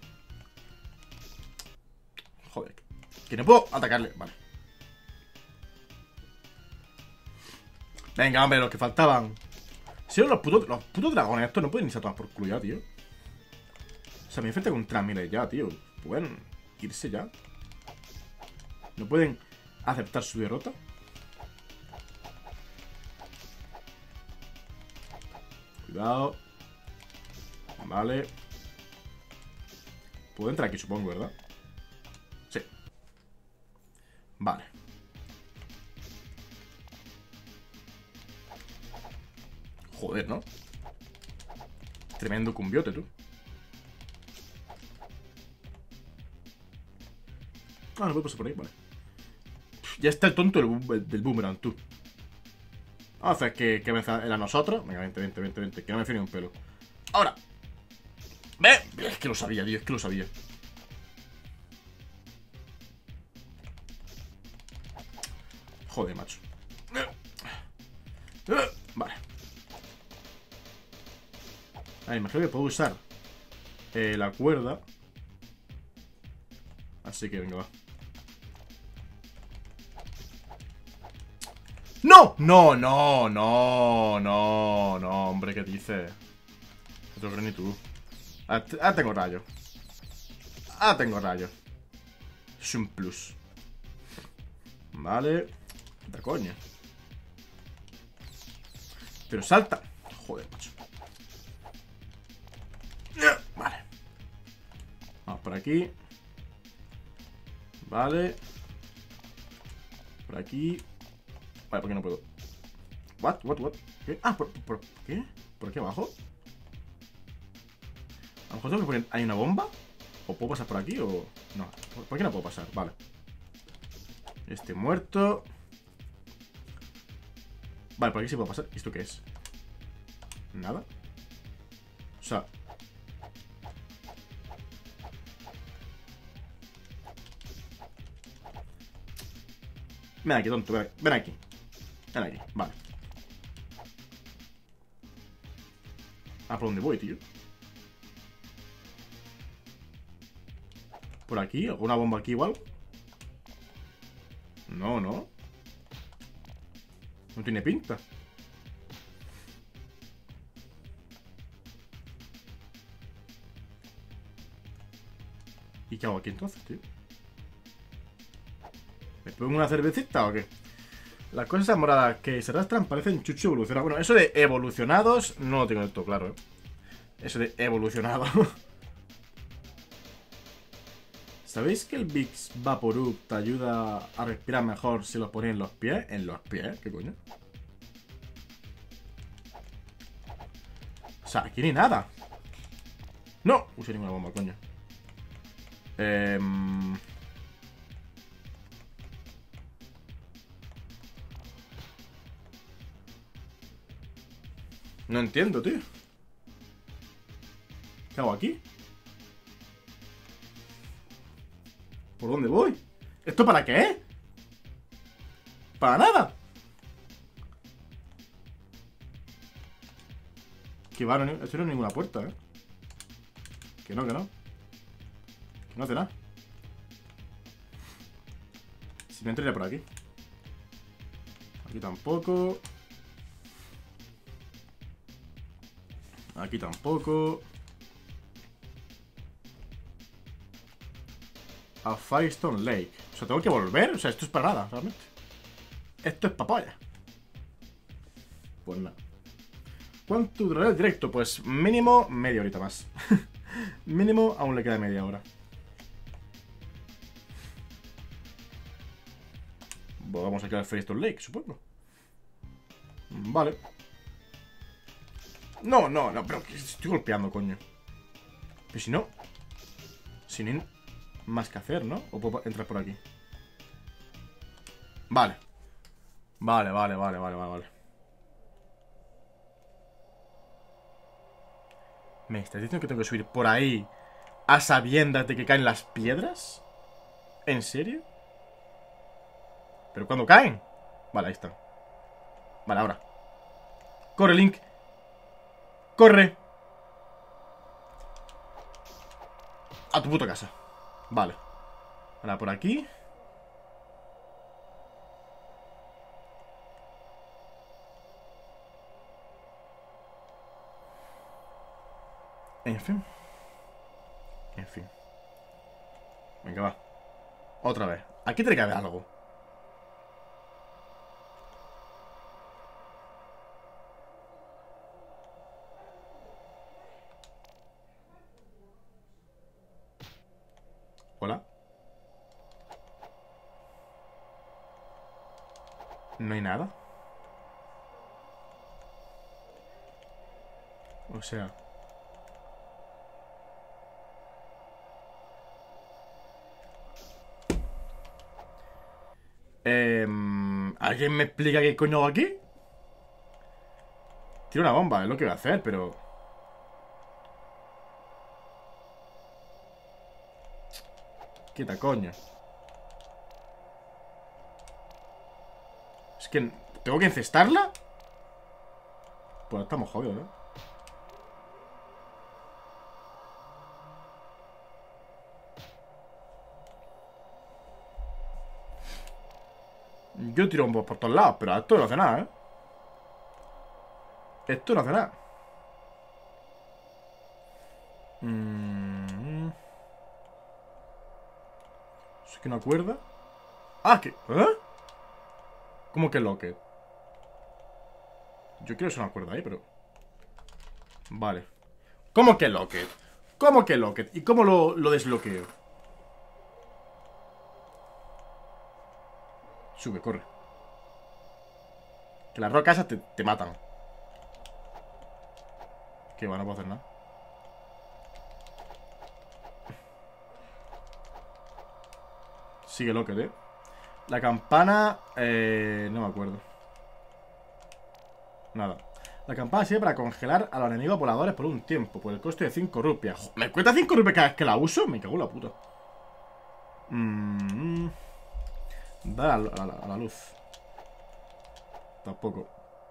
Joder. Que no puedo atacarle. Vale. Venga, hombre, los que faltaban. Si los putos dragones estos no pueden ni tomar por culo ya, tío. O sea, me enfrenta contra miles ya, tío. pueden irse ya. ¿No pueden aceptar su derrota? Cuidado. Vale. Puedo entrar aquí, supongo, ¿verdad? Sí. Vale. Joder, ¿no? Tremendo cumbiote, tú. Ah, no puedo pasar por ahí, vale. Ya está el tonto del boomerang, tú. Vamos a hacer que me a nosotros. Venga, vente. Que no me fíe ni un pelo. Ahora. ¡Ve! Es que lo sabía, tío, es que lo sabía. Joder, macho. Vale. A ver, imagino que puedo usar la cuerda. Así que venga, va. ¡No! No, hombre, ¿qué dices? No te lo crees ni tú. Ah, tengo rayo. Tengo rayo. Es un plus. Vale. ¿Qué coño? Pero salta. Joder, macho. Vale. Vamos por aquí. Vale. Por aquí. Vale, ¿por qué no puedo? What? ¿Qué? Ah, ¿qué? ¿Por aquí abajo? A lo mejor tengo que poner... ¿Hay una bomba? ¿O puedo pasar por aquí o...? No, ¿por qué no puedo pasar? Vale. Este muerto. Vale, por aquí sí puedo pasar. ¿Y esto qué es? Nada. O sea... Ven aquí, tonto, ven aquí. Ven aquí, vale. ¿A por dónde voy, tío? ¿Por aquí? ¿Alguna bomba aquí o algo? No. No tiene pinta. ¿Y qué hago aquí entonces, tío? ¿Me pongo una cervecita o qué? Las cosas moradas que se arrastran parecen chucho evolucionados. Bueno, eso de evolucionados no lo tengo del todo claro, ¿eh? Eso de evolucionado. ¿Sabéis que el Vicks Vaporub te ayuda a respirar mejor si lo pones en los pies? ¿En los pies? ¿Qué coño? O sea, aquí ni nada. ¡No! Usé ninguna bomba, coño. No entiendo, tío. ¿Qué hago aquí? ¿Por dónde voy? ¿Esto para qué? ¡Para nada! Que va, esto no es ninguna puerta, ¿eh? Que no. Que no hace nada. Si me entraría por aquí. Aquí tampoco. Aquí tampoco. A Firestone Lake. O sea, tengo que volver. O sea, esto es para nada, realmente. Esto es papaya. Pues nada. ¿Cuánto durará el directo? Pues mínimo media horita más. Mínimo aún le queda media hora. Pues vamos a quedar Firestone Lake, supongo. Vale. No, pero estoy golpeando, coño. Pero si no... Si no hay más que hacer, ¿no? ¿O puedo entrar por aquí? Vale. Vale. ¿Me estás diciendo que tengo que subir por ahí a sabiendas de que caen las piedras? ¿En serio? ¿Pero cuándo caen? Vale, ahí están. Vale, ahora. ¡Corre, Link! ¡Corre! A tu puta casa. Vale. Ahora por aquí. En fin. Venga, va. Otra vez. Aquí tiene que haber algo. Hola. No hay nada. O sea... ¿Alguien me explica qué coño hago aquí? Tiro una bomba, es lo que voy a hacer, pero... Quita, coño. Es que... ¿Tengo que encestarla? Pues estamos jodidos, ¿eh? Yo tiro bombos por todos lados, pero esto no hace nada, ¿eh? Esto no hace nada. ¿Es que una cuerda? Ah, que... ¿eh? ¿Cómo que locket? Yo quiero usar una cuerda ahí, pero... Vale. ¿Cómo que locket? ¿Cómo que locket? ¿Y cómo lo desbloqueo? Sube, corre. Que las rocas esas te matan. Que va, no puedo hacer nada. Sigue locket, La campana... no me acuerdo. Nada. La campana sirve para congelar a los enemigos voladores por un tiempo, por el coste de 5 rupias. ¿Me cuesta 5 rupias cada vez que la uso? Me cago en la puta. Dale a la luz. Tampoco.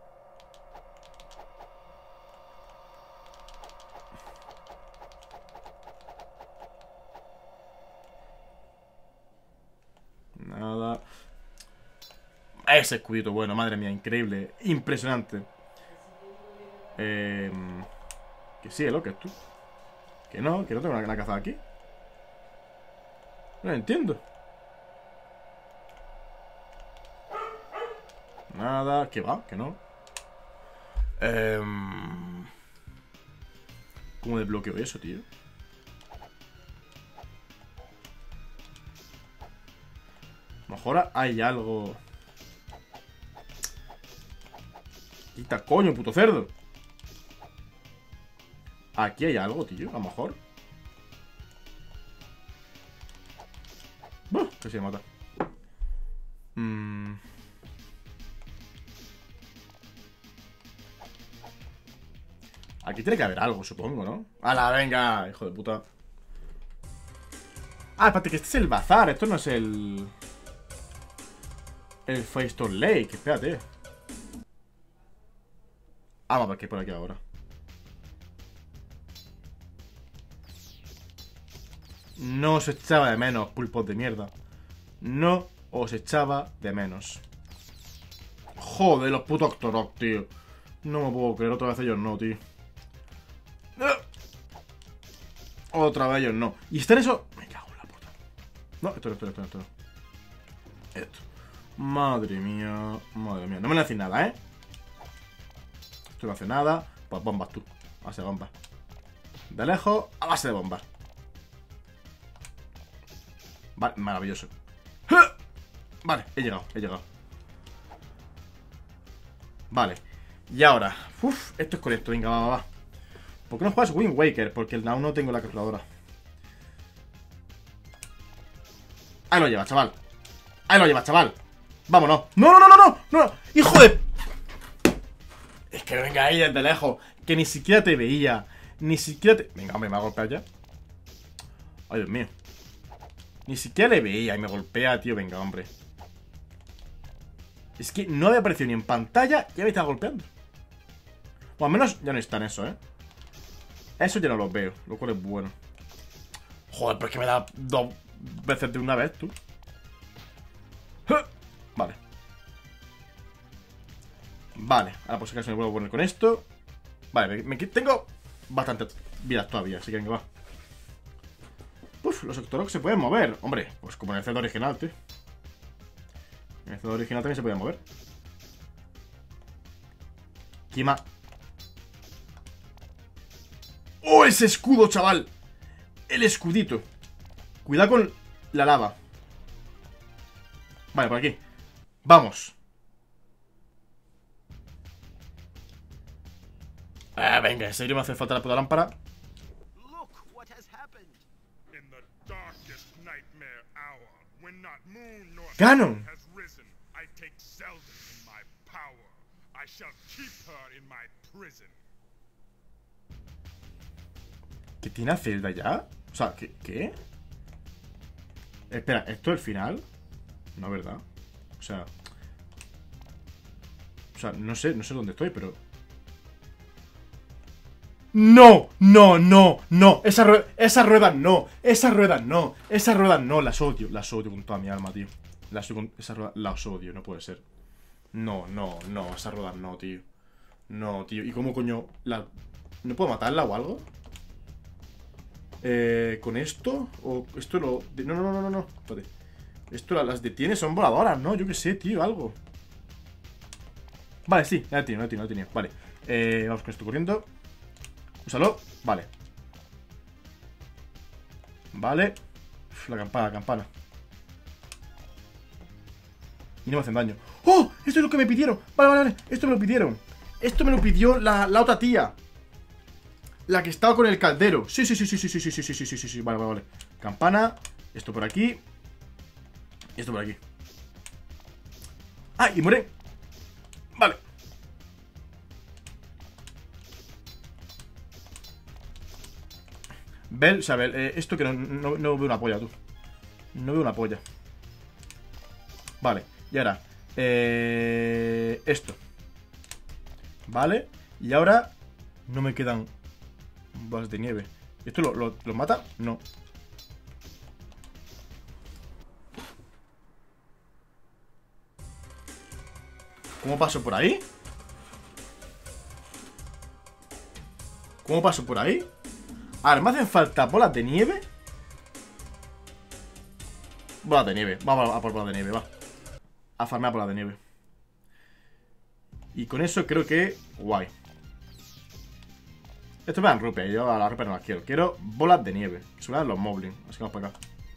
Nada. Ese escudito bueno, madre mía, increíble. Impresionante. Que sí, lo que es tú. Que no tengo una caza aquí. No lo entiendo. Nada, que va, que no. ¿Cómo desbloqueo eso, tío? A lo mejor hay algo. Quita, coño, puto cerdo. Aquí hay algo, tío, a lo mejor. Que se mata. Aquí tiene que haber algo, supongo, ¿no? ¡Hala, venga! Hijo de puta. Ah, espérate, que este es el bazar. Esto no es el Firestone Lake. Espérate. Ah, va, ¿qué hay por aquí ahora? No os echaba de menos, pulpos de mierda. No os echaba de menos. Joder, los putos Octorok, tío. No me puedo creer, otra vez ellos no, tío. Otra vez ellos no. ¿Y está en eso? Me cago en la puta. No, esto no. Esto. Madre mía. Madre mía. No me le haces nada, ¿eh? Esto no hace nada. Pues bombas tú. A base de bombas. De lejos, a base de bombas. Vale, maravilloso. Vale, he llegado. Vale. Y ahora. Uf, esto es correcto. Venga, va. ¿Por qué no juegas Wind Waker? Porque aún no tengo la calculadora. Ahí lo llevas, chaval. Vámonos. No. Hijo de... Es que venga ahí desde lejos. Que ni siquiera te veía. Venga, hombre, me va a golpear ya. Ay, Dios mío. Ni siquiera le veía y me golpea, tío. Venga, hombre. Es que no había aparecido ni en pantalla. Ya me estaba golpeando. O al menos ya no está en eso, ¿eh? Eso ya no lo veo, lo cual es bueno. Joder, pero es que me da 2 veces de una vez, tú. Vale. Ahora por si acaso me vuelvo a poner con esto. Vale, tengo bastantes vidas todavía, así que venga, va. Uf. Los Octoroks se pueden mover. Hombre, pues como en el Zelda original, tío. En el Zelda original también se pueden mover. Kima. ¡Oh, ese escudo, chaval! El escudito. Cuidado con la lava. Vale, por aquí. Vamos. Venga, en serio me hace falta la puta lámpara.
Look what has happened.
In the darkest nightmare hour, when not moon nor
Ganon.
sun has risen, I take Zelda in my power. I shall keep her in my prison.
¿Qué tiene a Zelda ya? O sea, ¿qué? Espera, ¿esto es el final? No, ¿verdad? O sea, no sé dónde estoy, pero... ¡No! ¡No, no, no! Esas ruedas no. Esas ruedas no. Esas ruedas no. Las odio con toda mi alma, tío. Esas ruedas las odio, no puede ser. No, esas ruedas no, tío. No, tío. ¿Y cómo coño la... ¿No puedo matarla o algo? ¿Con esto? ¿O esto lo...? No. Espérate. Esto las detiene, son voladoras, ¿no? Yo qué sé, tío, algo. Vale, sí, ya la tiene. Vale, vamos con esto corriendo. Úsalo, vale. Vale. Uf, la campana. Y no me hacen daño. ¡Oh! Esto es lo que me pidieron. Vale. Esto me lo pidieron. Esto me lo pidió la otra tía. La que estaba con el caldero. Sí. Vale. Campana. Esto por aquí. Y esto por aquí. ¡Ah! Y muere. Vale. Bel, o sea, esto que no veo una polla, tú. No veo una polla. Vale, y ahora esto. Vale, y ahora no me quedan bolas de nieve. ¿Esto lo mata? No. ¿Cómo paso por ahí? ¿Cómo paso por ahí? A ver, me hacen falta bolas de nieve. Bolas de nieve, vamos a por bolas de nieve, va. A farmear bolas de nieve. Y con eso creo que... Guay. Esto me dan rupia, yo a la rupia no las quiero. Quiero bolas de nieve, que se me dan los moblins. Así que vamos para acá.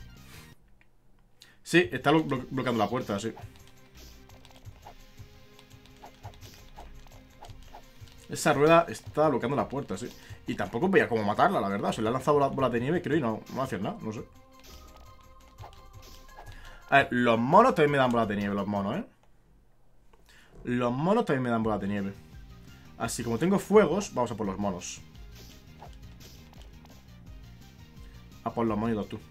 Sí, está bloqueando la puerta, sí. Esa rueda está bloqueando la puerta, sí. Y tampoco veía cómo matarla, la verdad. Se le ha lanzado bolas de nieve, creo, y no va a hacer nada, no sé. A ver, los monos también me dan bolas de nieve, los monos, ¿eh? Los monos también me dan bolas de nieve. Así como tengo fuegos, vamos a por los monos. A por los monitos, tú.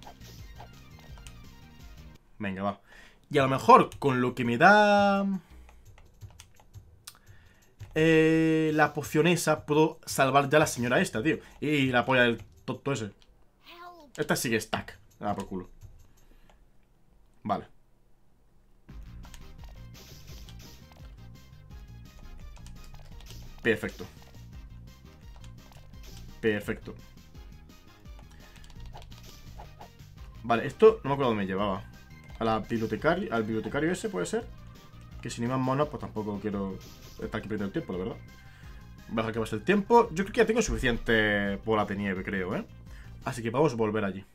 Venga, va. Y a lo mejor, con lo que me da... la poción esa, puedo salvar ya a la señora esta, tío. Y la polla del tonto ese. Esta sigue stack. Nada por culo. Vale. Perfecto. Vale, esto no me acuerdo dónde me llevaba. Al bibliotecario ese, puede ser. Que sin ni más monos, pues tampoco quiero estar aquí perdiendo el tiempo, la verdad. Voy a dejar que pase el tiempo. Yo creo que ya tengo suficiente bola de nieve, creo, ¿eh? Así que vamos a volver allí.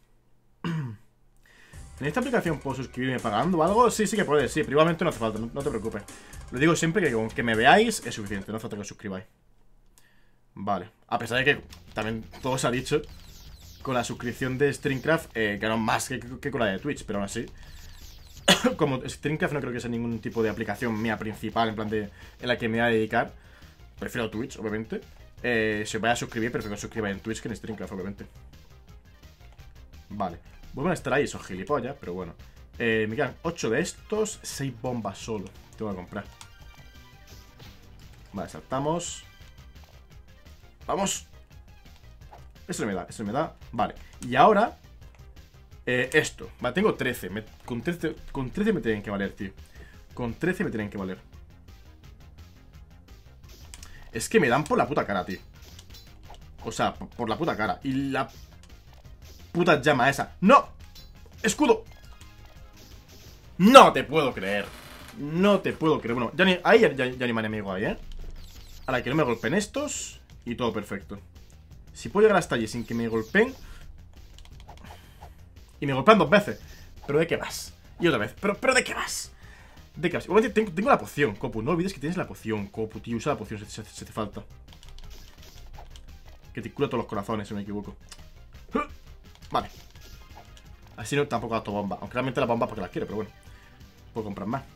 ¿En esta aplicación puedo suscribirme pagando o algo? Sí que puedes, sí, pero igualmente no hace falta, no te preocupes. Lo digo siempre que con que me veáis es suficiente, no hace falta que os suscribáis. Vale, a pesar de que también todo se ha dicho, con la suscripción de Streamcraft ganó más que con la de Twitch, pero aún así. Como Streamcraft no creo que sea ningún tipo de aplicación mía principal, en plan de en la que me voy a dedicar. Prefiero Twitch, obviamente. Si os vais a suscribir, prefiero que os suscribáis en Twitch que en Streamcraft, obviamente. Vale. Vuelven a estar ahí esos gilipollas, pero bueno. Me quedan 8 de estos, 6 bombas solo. Tengo que comprar. Vale, saltamos. ¡Vamos! Eso me da. Vale. Y ahora... esto. Vale, tengo 13. Con 13 me tienen que valer, tío. Con 13 me tienen que valer. Es que me dan por la puta cara, tío. O sea, por la puta cara. Y la putas llamas esa. ¡No! ¡Escudo! No te puedo creer. No te puedo creer. Bueno, ahí ya ni me enemigo ahí, ¿eh? Ahora que no me golpeen estos. Y todo perfecto. Si puedo llegar hasta allí sin que me golpeen. Y me golpean 2 veces. ¿Pero de qué vas? Y otra vez. ¿Pero de qué vas? ¿De qué vas? Igualmente tengo la poción, Copu. No olvides que tienes la poción, Copu, tío. Usa la poción si te falta. Que te cura todos los corazones, si no me equivoco. Vale. Así no tampoco gasto bomba. Aunque realmente la bomba porque la quiero, pero bueno. Puedo comprar más.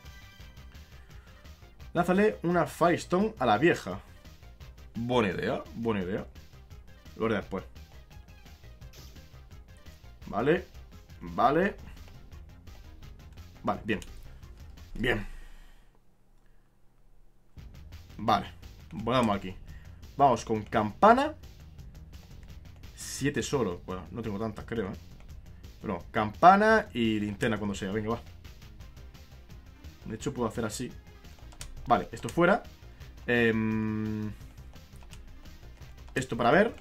Lánzale una Firestone a la vieja. Buena idea, buena idea. Lo haré después. Vale. Vale. Vale, bien. Bien. Vale. Vamos aquí. Vamos con campana. 7 solo. Bueno, no tengo tantas, creo, ¿eh? Pero no, campana y linterna cuando sea. Venga, va. De hecho, puedo hacer así. Vale, esto fuera. Esto para ver.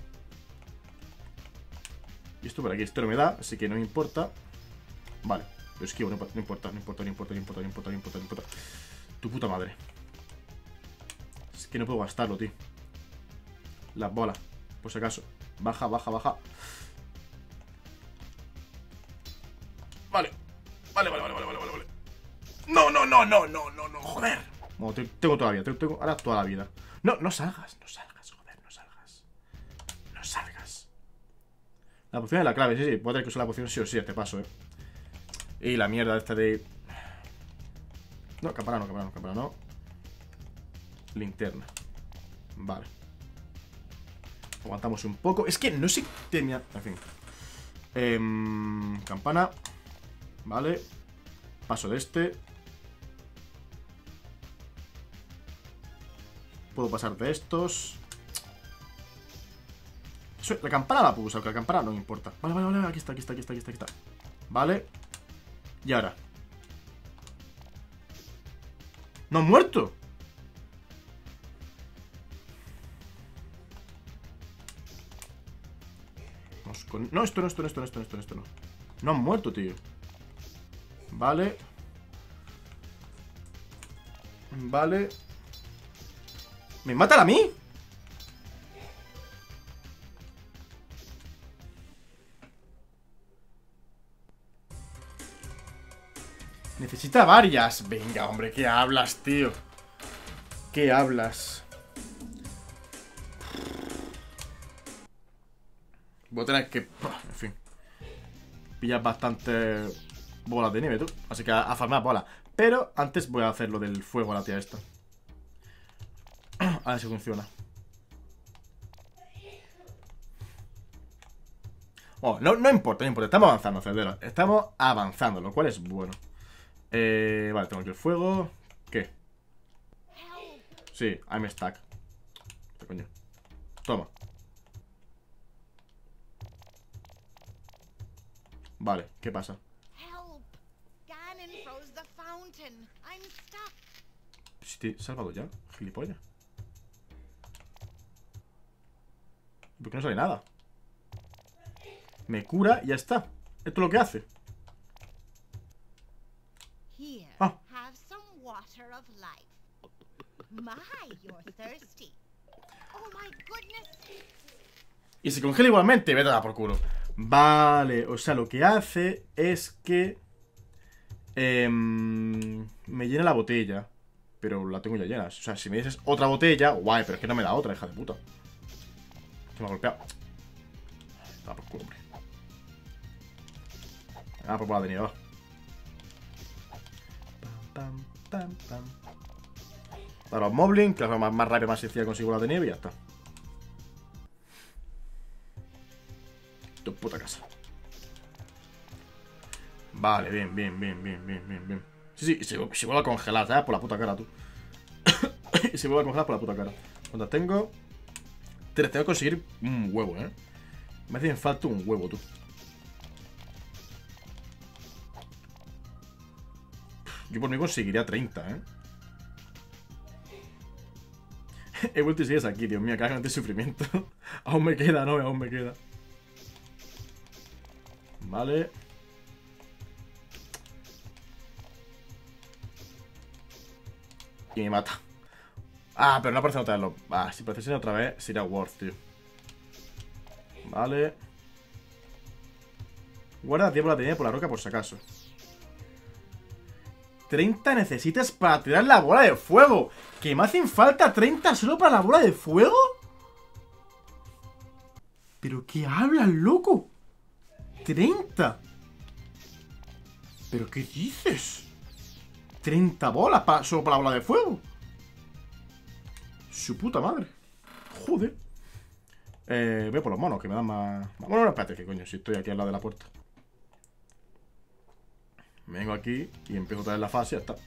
Y esto por aquí. Esto no me da, así que no me importa. Vale, lo esquivo, no importa, no importa, no importa, no importa, no importa, no importa, no importa. Tu puta madre. Es que no puedo gastarlo, tío. Las bolas, por si acaso. Baja, baja, baja. Vale. Vale, vale, vale, vale, vale, vale. No, no, no, no, no, no, no, joder. Bueno, tengo toda la vida, tengo ahora toda la vida. No, no salgas, no salgas, joder, no salgas. No salgas. La poción es la clave, sí, sí, puedo tener que usar la poción sí o sí, te paso, Y la mierda esta de... No, campana no, campana no, campana no. Linterna. Vale. Aguantamos un poco. Es que no sé... En fin. Campana. Vale. Paso de este. Puedo pasar de estos. La campana la puedo usar, que la campana no me importa. Vale, vale, vale, aquí está, aquí está, aquí está, aquí está, aquí está. Vale. Y ahora. ¡No han muerto! Vamos con... No, esto no, esto no, esto no, esto no, esto no, esto no. No han muerto, tío. Vale. Vale. ¿Me matan a mí? Necesita varias. Venga, hombre, ¿qué hablas, tío? ¿Qué hablas? Voy a tener que... En fin. Pillar bastante bolas de nieve, tú. Así que a farmar bolas. Pero antes voy a hacer lo del fuego a la tía esta. A ver si funciona. Oh, no importa, no importa. Estamos avanzando, cerderos. Estamos avanzando, lo cual es bueno. Vale, tengo aquí el fuego. ¿Qué? Sí, I'm stuck. ¿Qué coño? Toma. Vale, ¿qué pasa?
Help! Ganon froze the fountain. I'm stuck.
Si te he salvado ya, gilipollas. ¿Por qué no sale nada? Me cura y ya está. Esto es lo que hace.
Here,
Ah.
have some water of life. My, you're thirsty. Oh my goodness.
Y se congela igualmente. Vete a dar por culo. Vale, o sea, lo que hace es que... me llena la botella. Pero la tengo ya llena. O sea, si me dices otra botella, guay, pero es que no me da otra, hija de puta. Que me ha golpeado. Da por culo, hombre. Ah, por bola de nieve, va. Pam, pam, pam. Para los moblins, que es la más rápida, más sencilla, consigo la de nieve y ya está. Tu puta casa. Vale, bien, bien, bien, bien, bien, bien, bien. Sí, sí, se vuelve a congelar, ¿sabes? Por la puta cara, tú. Se vuelve a congelar por la puta cara. ¿Cuántas tengo? Tengo que conseguir un huevo, ¿eh? Me hace falta un huevo, tú. Yo por mí conseguiría 30, ¿eh? He vuelto y sigues aquí, Dios mío, cágate de sufrimiento. Aún me queda, no, aún me queda. Vale. Y me mata. Ah, pero no aparece otra vez. Ah, si aparece otra vez sería worth, tío. Vale. Guarda tiempo la tenía por la roca por si acaso. 30 necesitas para tirar la bola de fuego. ¿Que me hacen falta 30 solo para la bola de fuego? ¿Pero qué hablas, loco? 30. ¿Pero qué dices? 30 bolas solo para la bola de fuego. Su puta madre. Joder. Voy por los monos, que me dan más... Bueno, no, espérate, que coño, si estoy aquí al lado de la puerta. Vengo aquí y empiezo otra vez la fase y ya está.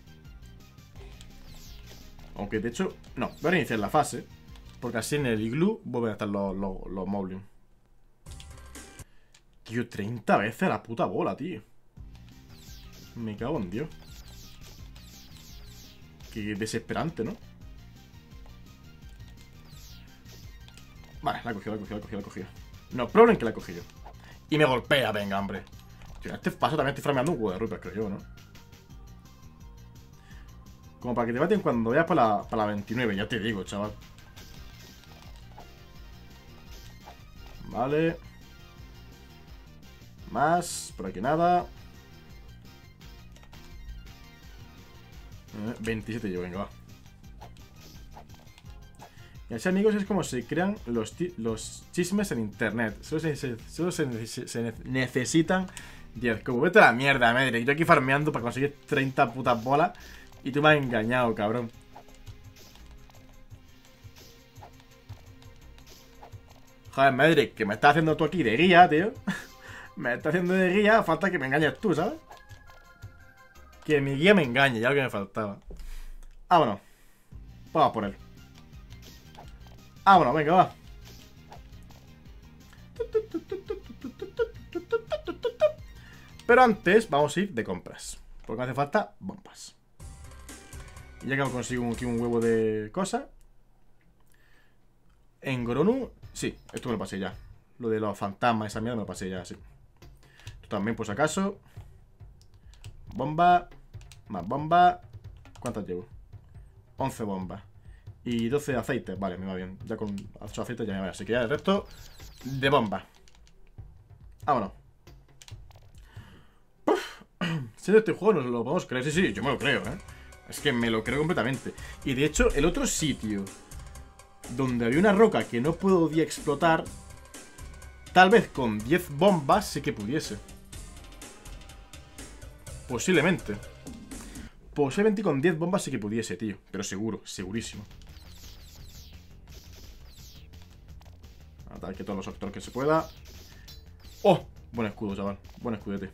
Aunque de hecho, no, voy a reiniciar la fase, porque así en el iglú vuelven a estar los moblins. Tío, 30 veces la puta bola, tío. Me cago en Dios. Qué desesperante, ¿no? Vale, la he cogido. No, problem que la he cogido. Y me golpea, venga, hombre. Tío, en este paso también estoy farmeando un huevo de rupias, creo yo, ¿no? Como para que te maten cuando vayas para la 29, ya te digo, chaval. Vale. Más, por aquí nada. 27 yo, venga, va. Y así, amigos, es como se crean los chismes en internet. Solo se necesitan 10. Como vete a la mierda, madre. Yo aquí farmeando para conseguir 30 putas bolas. Y tú me has engañado, cabrón. Joder, madre, que me estás haciendo tú aquí de guía, tío. Me estás haciendo de guía, falta que me engañes tú, ¿sabes? Que mi guía me engañe, ya lo que me faltaba. Vámonos. Vamos por él. Vámonos, venga, va. Pero antes vamos a ir de compras, porque me hace falta bombas. Y ya que me consigo aquí un huevo de cosas. En Goronu, sí, esto me lo pasé ya. Lo de los fantasmas, esa mierda me lo pasé ya, sí. Tú también, por si acaso. Bomba. Más bomba. ¿Cuántas llevo? 11 bombas. Y 12 aceites, vale, me va bien. Ya con 8 aceites ya me va bien. Así que ya el resto de bomba. Vámonos. Si de este juego nos lo podemos creer. Sí, sí, yo me lo creo, Es que me lo creo completamente. Y de hecho, el otro sitio donde había una roca que no podía explotar, tal vez con 10 bombas sí que pudiese. Posiblemente. Posiblemente con 10 bombas sí que pudiese, tío. Pero seguro, segurísimo. Ataque todos los actores que se pueda. ¡Oh! Buen escudo, chaval. Buen escudete.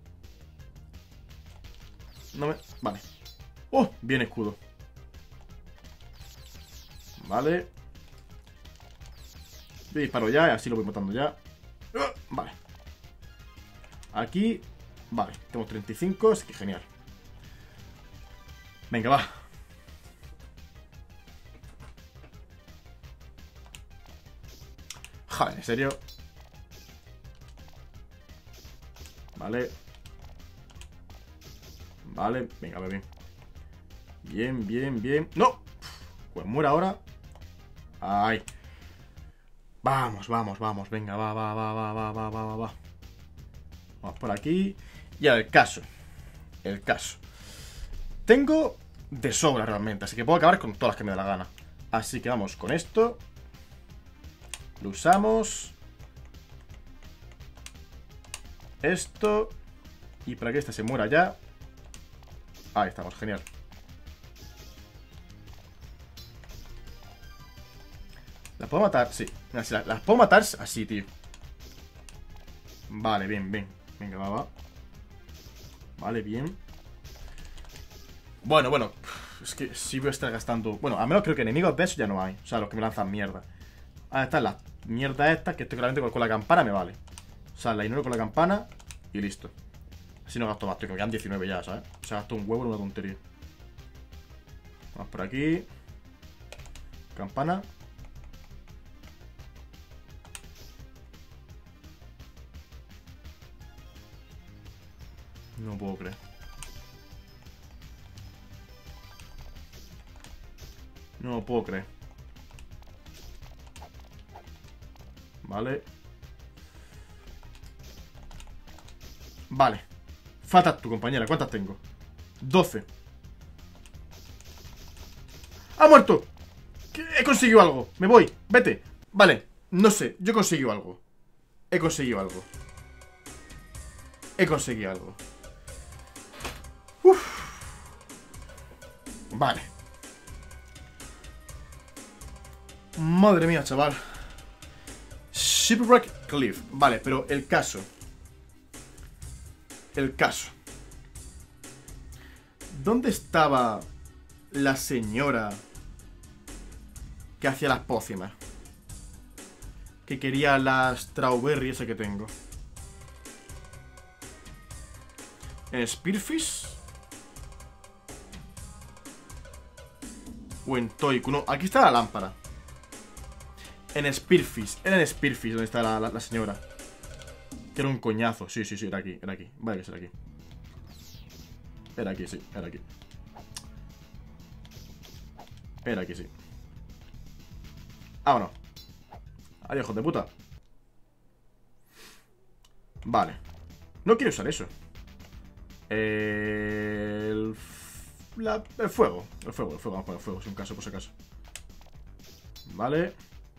No me... Vale. ¡Oh! Bien escudo. Vale. Yo disparo ya y así lo voy matando ya. Vale. Aquí. Vale, tengo 35, así que genial. Venga, va. Joder, ¿en serio? Vale. Vale, venga, bien. Bien, bien, bien. ¡No! Pues muere ahora. ¡Ay! Vamos, vamos, vamos. Venga, va. Vamos por aquí. Y el caso. El caso. Tengo de sobra realmente, así que puedo acabar con todas las que me dé la gana. Así que vamos con esto. Lo usamos. Esto. Y para que esta se muera ya. Ahí estamos, genial. ¿Las puedo matar? Sí. Mira, si las puedo matar así, tío. Vale, bien, bien. Venga, va. Vale, bien. Bueno. Es que sí voy a estar gastando... Bueno, al menos creo que enemigos de eso ya no hay. O sea, los que me lanzan mierda. Ahí están las mierdas estas, que estoy claramente con la campana me vale. O sea, la ignoro con la campana y listo. Así no gasto más, tío, que me quedan 19 ya, ¿sabes? O sea, gasto un huevo en una tontería. Vamos por aquí. Campana. No puedo creer. No puedo creer. Vale. Vale. Falta tu compañera. ¿Cuántas tengo? 12. ¡Ha muerto! He conseguido algo. Me voy. Vete. Vale. No sé. Yo he conseguido algo. He conseguido algo. He conseguido algo. Uf. Vale. Madre mía, chaval. Shipwreck Cliff. Vale, pero el caso. El caso. ¿Dónde estaba la señora que hacía las pócimas? Que quería la strawberry esa que tengo. ¿En Spearfish? O en Toiku. No, aquí está la lámpara. En Spearfish. Era en Spearfish donde está la señora. Que era un coñazo. Sí, sí, sí, era aquí, era aquí. Vale, que será aquí. Era aquí, sí, era aquí. Era aquí, sí. Vámonos. Adiós, hijo de puta. Vale. No quiero usar eso. El fuego. El fuego, vamos a poner el fuego, si un caso, por si acaso. Vale.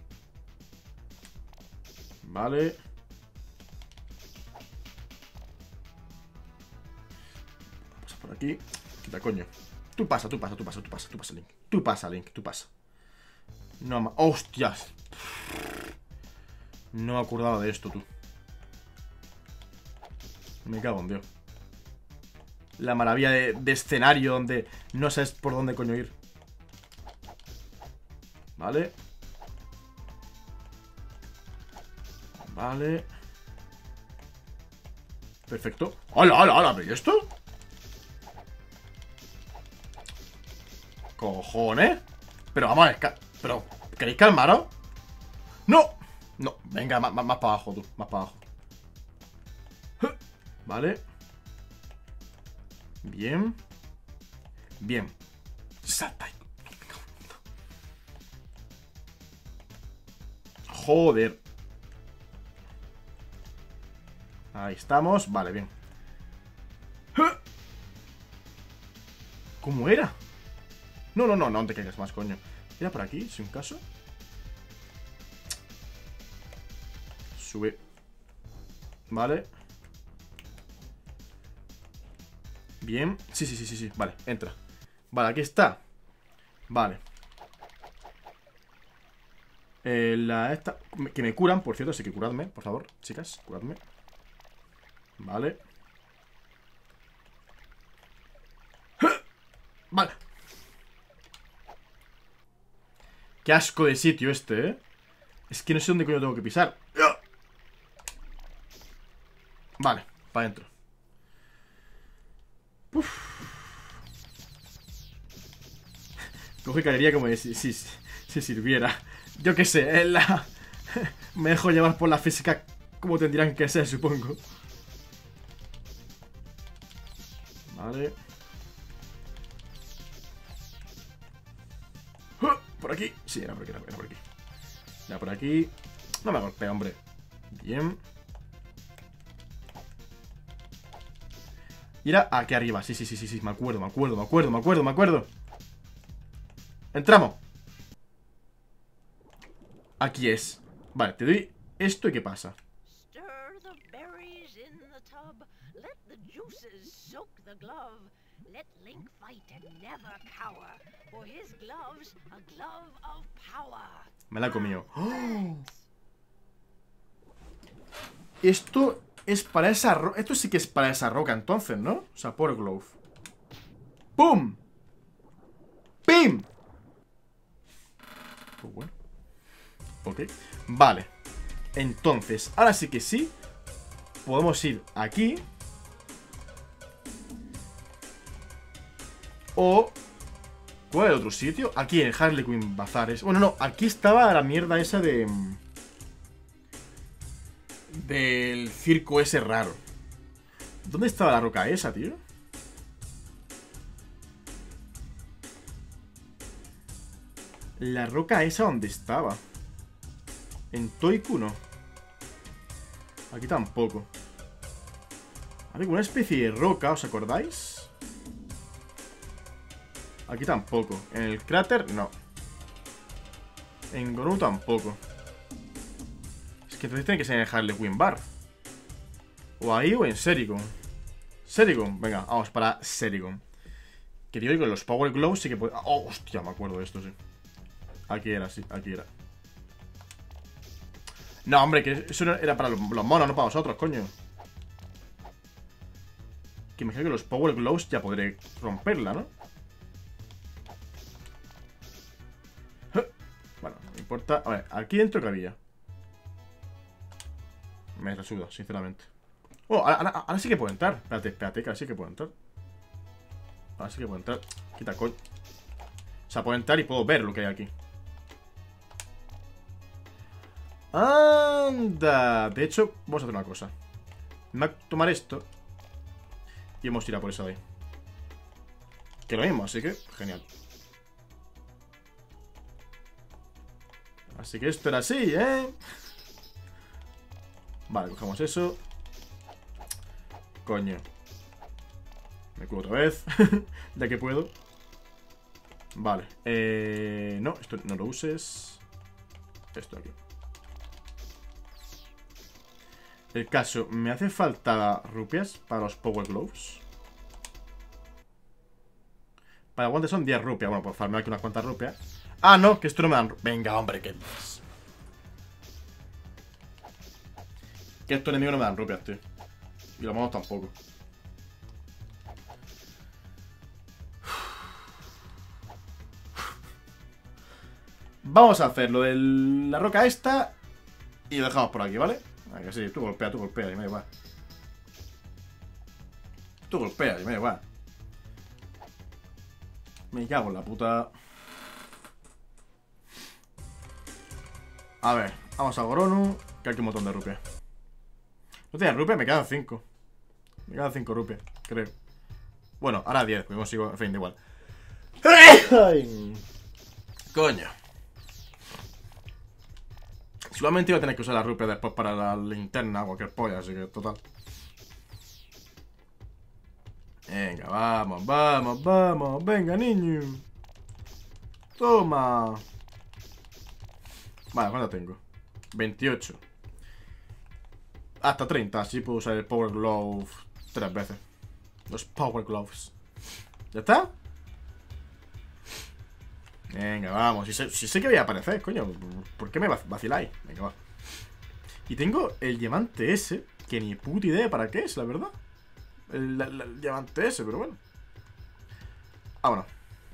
Vale. Pasa por aquí. Quita, coño. Tú pasa, Link. Tú pasa. No, hostias. No me acordaba de esto, tú. Me cago en Dios. La maravilla de escenario donde no sabes por dónde coño ir. Vale. Vale. Perfecto. ¡Hala, hala, hala! ¿Pero y esto? ¡Cojones! Pero vamos a ver. Pero, ¿queréis calmaros? ¡No! No, venga, más para abajo, tú. Más para abajo. Vale. Bien. Bien. Salta. Joder. Ahí estamos. Vale, bien. ¿Cómo era? No te caigas más, coño. ¿Era por aquí, si un caso? Sube. Vale. Bien. Sí. Vale, entra. Vale, aquí está. Vale. Esta. Que me curan, por cierto, así que curadme, por favor, chicas, curadme. Vale. Vale. Qué asco de sitio este, ¿eh? Es que no sé dónde coño tengo que pisar. Vale, para adentro. Coge caería como si sirviera. Yo qué sé, me dejo llevar por la física como tendrían que ser, supongo. Vale. ¿Por aquí? Sí, era por aquí, era por aquí. Ya por aquí. No me golpea, hombre. Bien. Y era aquí arriba. Sí. Me acuerdo. Entramos. Aquí es. Vale, te doy esto y ¿qué pasa?
Stir the berries in the tub. Let the juices soak the glove. Let Link fight and never cower. For his glove's a glove of power.
Me la he comido. ¡Oh! Esto es para esa roca. Esto sí que es para esa roca entonces, ¿no? O sea, por glove. ¡Pum! ¡Pim! Pues bueno. Ok. Vale. Entonces, ahora sí que sí. Podemos ir aquí. O... ¿cuál es el otro sitio? Aquí en Harlequin Bazaar. Bueno, no, aquí estaba la mierda esa de... del circo ese raro. ¿Dónde estaba la roca esa, tío? La roca esa, ¿dónde estaba? En Toiku no. Aquí tampoco. Había una especie de roca, ¿os acordáis? Aquí tampoco. En el cráter, no. En Gonu tampoco. Es que entonces tiene que ser en el Harlequin Bar. O ahí o en Serigon. Serigon, venga, vamos para Serigon. Que digo que con los Power Gloves sí que puede... Oh, hostia, me acuerdo de esto, sí. Aquí era, sí, aquí era. No, hombre, que eso era para los monos, no para vosotros, coño. Que me imagino que los Power Gloves ya podré romperla, ¿no? Bueno, no importa. A ver, aquí dentro que había. Me la suda, sinceramente. Oh, ahora sí que puedo entrar. Espérate, espérate, que ahora sí que puedo entrar. Ahora sí que puedo entrar. Quita coño. O sea, puedo entrar y puedo ver lo que hay aquí. ¡Anda! De hecho, vamos a hacer una cosa. Me voy a tomar esto y vamos a ir a por eso de ahí. Que lo mismo, así que genial. Así que esto era así, ¿eh? Vale, cogemos eso. Coño. Me curo otra vez. Ya que puedo. Vale. No, esto no lo uses. Esto aquí. El caso, ¿me hace falta rupias para los Power Gloves? Para guantes son 10 rupias. Bueno, por farmear aquí unas cuantas rupias. Ah, no, que esto no me dan... Venga, hombre, ¿qué dices? Que estos enemigos no me dan rupias, tío. Y los monos tampoco. Vamos a hacer lo de la roca esta y lo dejamos por aquí, ¿vale? Venga, que sí, tú golpea, y me da igual. Tú golpea, y me da igual. Me cago en la puta. A ver, vamos a Goronu, que hay un montón de rupias. No tenía rupias, me quedan 5. Me quedan 5 rupias, creo. Bueno, ahora 10, porque consigo, en fin, da igual. ¡Ay! Coño. Solamente iba a tener que usar la rupia después para la linterna o cualquier polla, así que total. Venga, vamos, vamos, vamos. Venga, niño. Toma. Vale, ¿cuánto tengo? 28. Hasta 30, así puedo usar el Power Glove 3 veces. Los Power Gloves. ¿Ya está? Venga, vamos. Si sé que voy a aparecer, coño. ¿Por qué me vaciláis? Venga, va. Y tengo el diamante ese, que ni puta idea para qué es, la verdad. El diamante ese, pero bueno. Vámonos.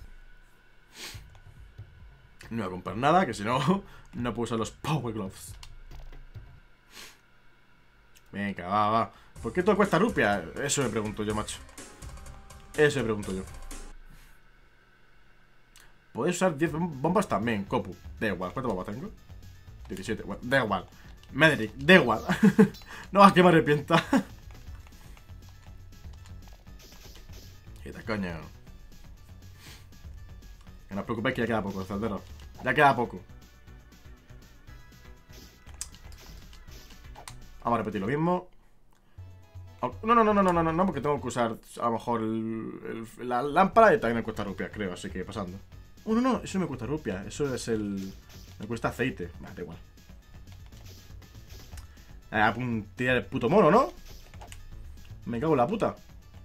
No voy a comprar nada, que si no, no puedo usar los Power Gloves. Venga, va. ¿Por qué todo cuesta rupia? Eso me pregunto yo, macho. Eso me pregunto yo. Puedes usar 10 bombas también, Copu. Da igual, ¿cuántas bombas tengo? 17, bueno, da igual. Medric, da igual. No, es que me arrepienta. Quita, coño. Que no os preocupéis que ya queda poco, cerderos. Ya queda poco. Vamos a repetir lo mismo. No, porque tengo que usar a lo mejor la lámpara y también me cuesta rupias, creo, así que pasando. No, eso no me cuesta rupias, eso es el... Me cuesta aceite, vale, da igual. A puntear el puto mono, ¿no? Me cago en la puta.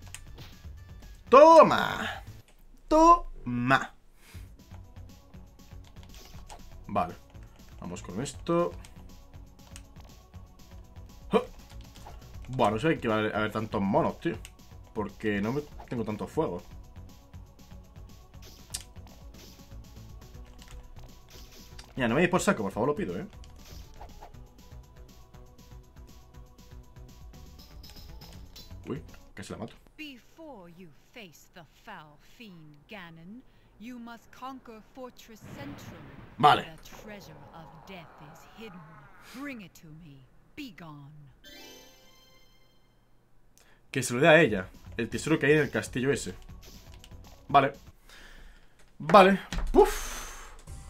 ¡Toma! ¡Toma! Vale, vamos con esto. Bueno, no sé que va a haber tantos monos, tío. Porque no tengo tantos fuegos. Mira, no me deis por saco, por favor, lo pido, Uy, casi la mato.
Before you face the foul fiend Ganon, you must conquer Fortress Central.
Vale.
The treasure of death is hidden. Bring it to me. Be gone.
que se lo dé a ella. El tesoro que hay en el castillo ese. Vale. Vale. Puf.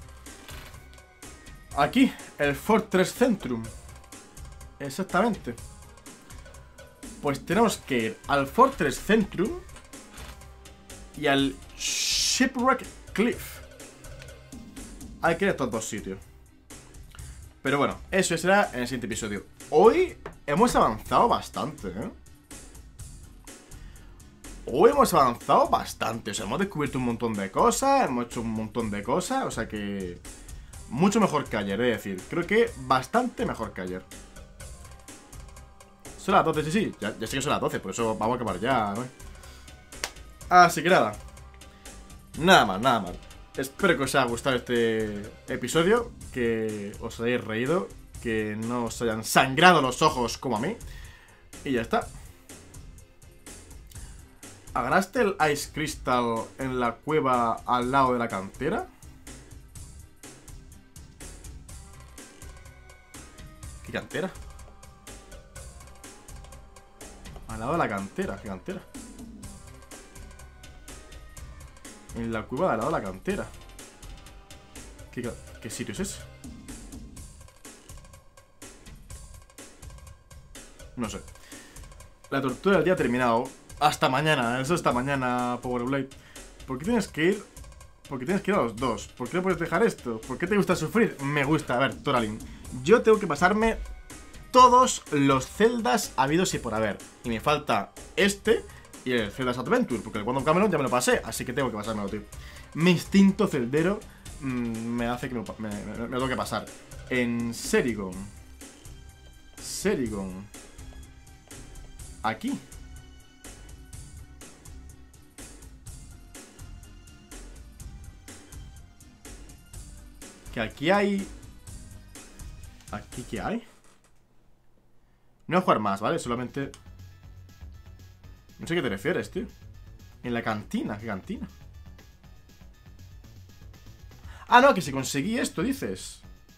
Aquí, el Fortress Centrum. Exactamente. Pues tenemos que ir al Fortress Centrum y al Shipwreck Cliff. Hay que ir a estos dos sitios. Pero bueno, eso será en el siguiente episodio. Hoy hemos avanzado bastante, ¿eh? Hoy hemos avanzado bastante. O sea, hemos descubierto un montón de cosas. Hemos hecho un montón de cosas. O sea que... mucho mejor que ayer, es decir. Creo que bastante mejor que ayer. Son las 12, sí. Ya sé que son las 12, por eso vamos a acabar ya, ¿no? Así que nada. Nada más. Espero que os haya gustado este episodio. Que os hayáis reído. Que no os hayan sangrado los ojos como a mí. Y ya está. ¿Agarraste el Ice Crystal en la cueva al lado de la cantera? ¿Qué cantera? Al lado de la cantera, ¿qué cantera? En la cueva al lado de la cantera. ¿Qué sitio es ese? No sé. La tortura del día ha terminado. Hasta mañana, eso hasta mañana, Powerblade. ¿Por qué tienes que ir? Porque tienes que ir a los dos. ¿Por qué no puedes dejar esto? ¿Por qué te gusta sufrir? Me gusta. A ver, Toralin, yo tengo que pasarme todos los Zeldas habidos y por haber. Y me falta este y el Zelda's Adventure, porque el Quantum Camelot ya me lo pasé, así que tengo que pasármelo, tío. Mi instinto celdero me hace que me lo tengo que pasar. En Serigon. Aquí. Que aquí hay... ¿Aquí qué hay? No voy a jugar más, ¿vale? Solamente... No sé a qué te refieres, tío. En la cantina, ¿qué cantina? Ah, no, que si conseguí esto, dices.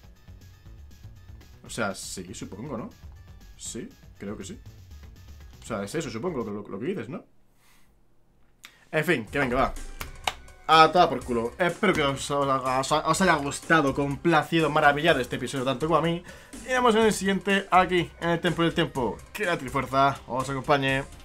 O sea, sí, supongo, ¿no? Sí, creo que sí. O sea, es eso, supongo, lo que dices, ¿no? En fin, que venga, va. A toda por culo. Espero que os haya gustado, complacido, maravillado este episodio tanto como a mí. Y nos vemos en el siguiente aquí, en el Templo del Tiempo. Que la Trifuerza os acompañe.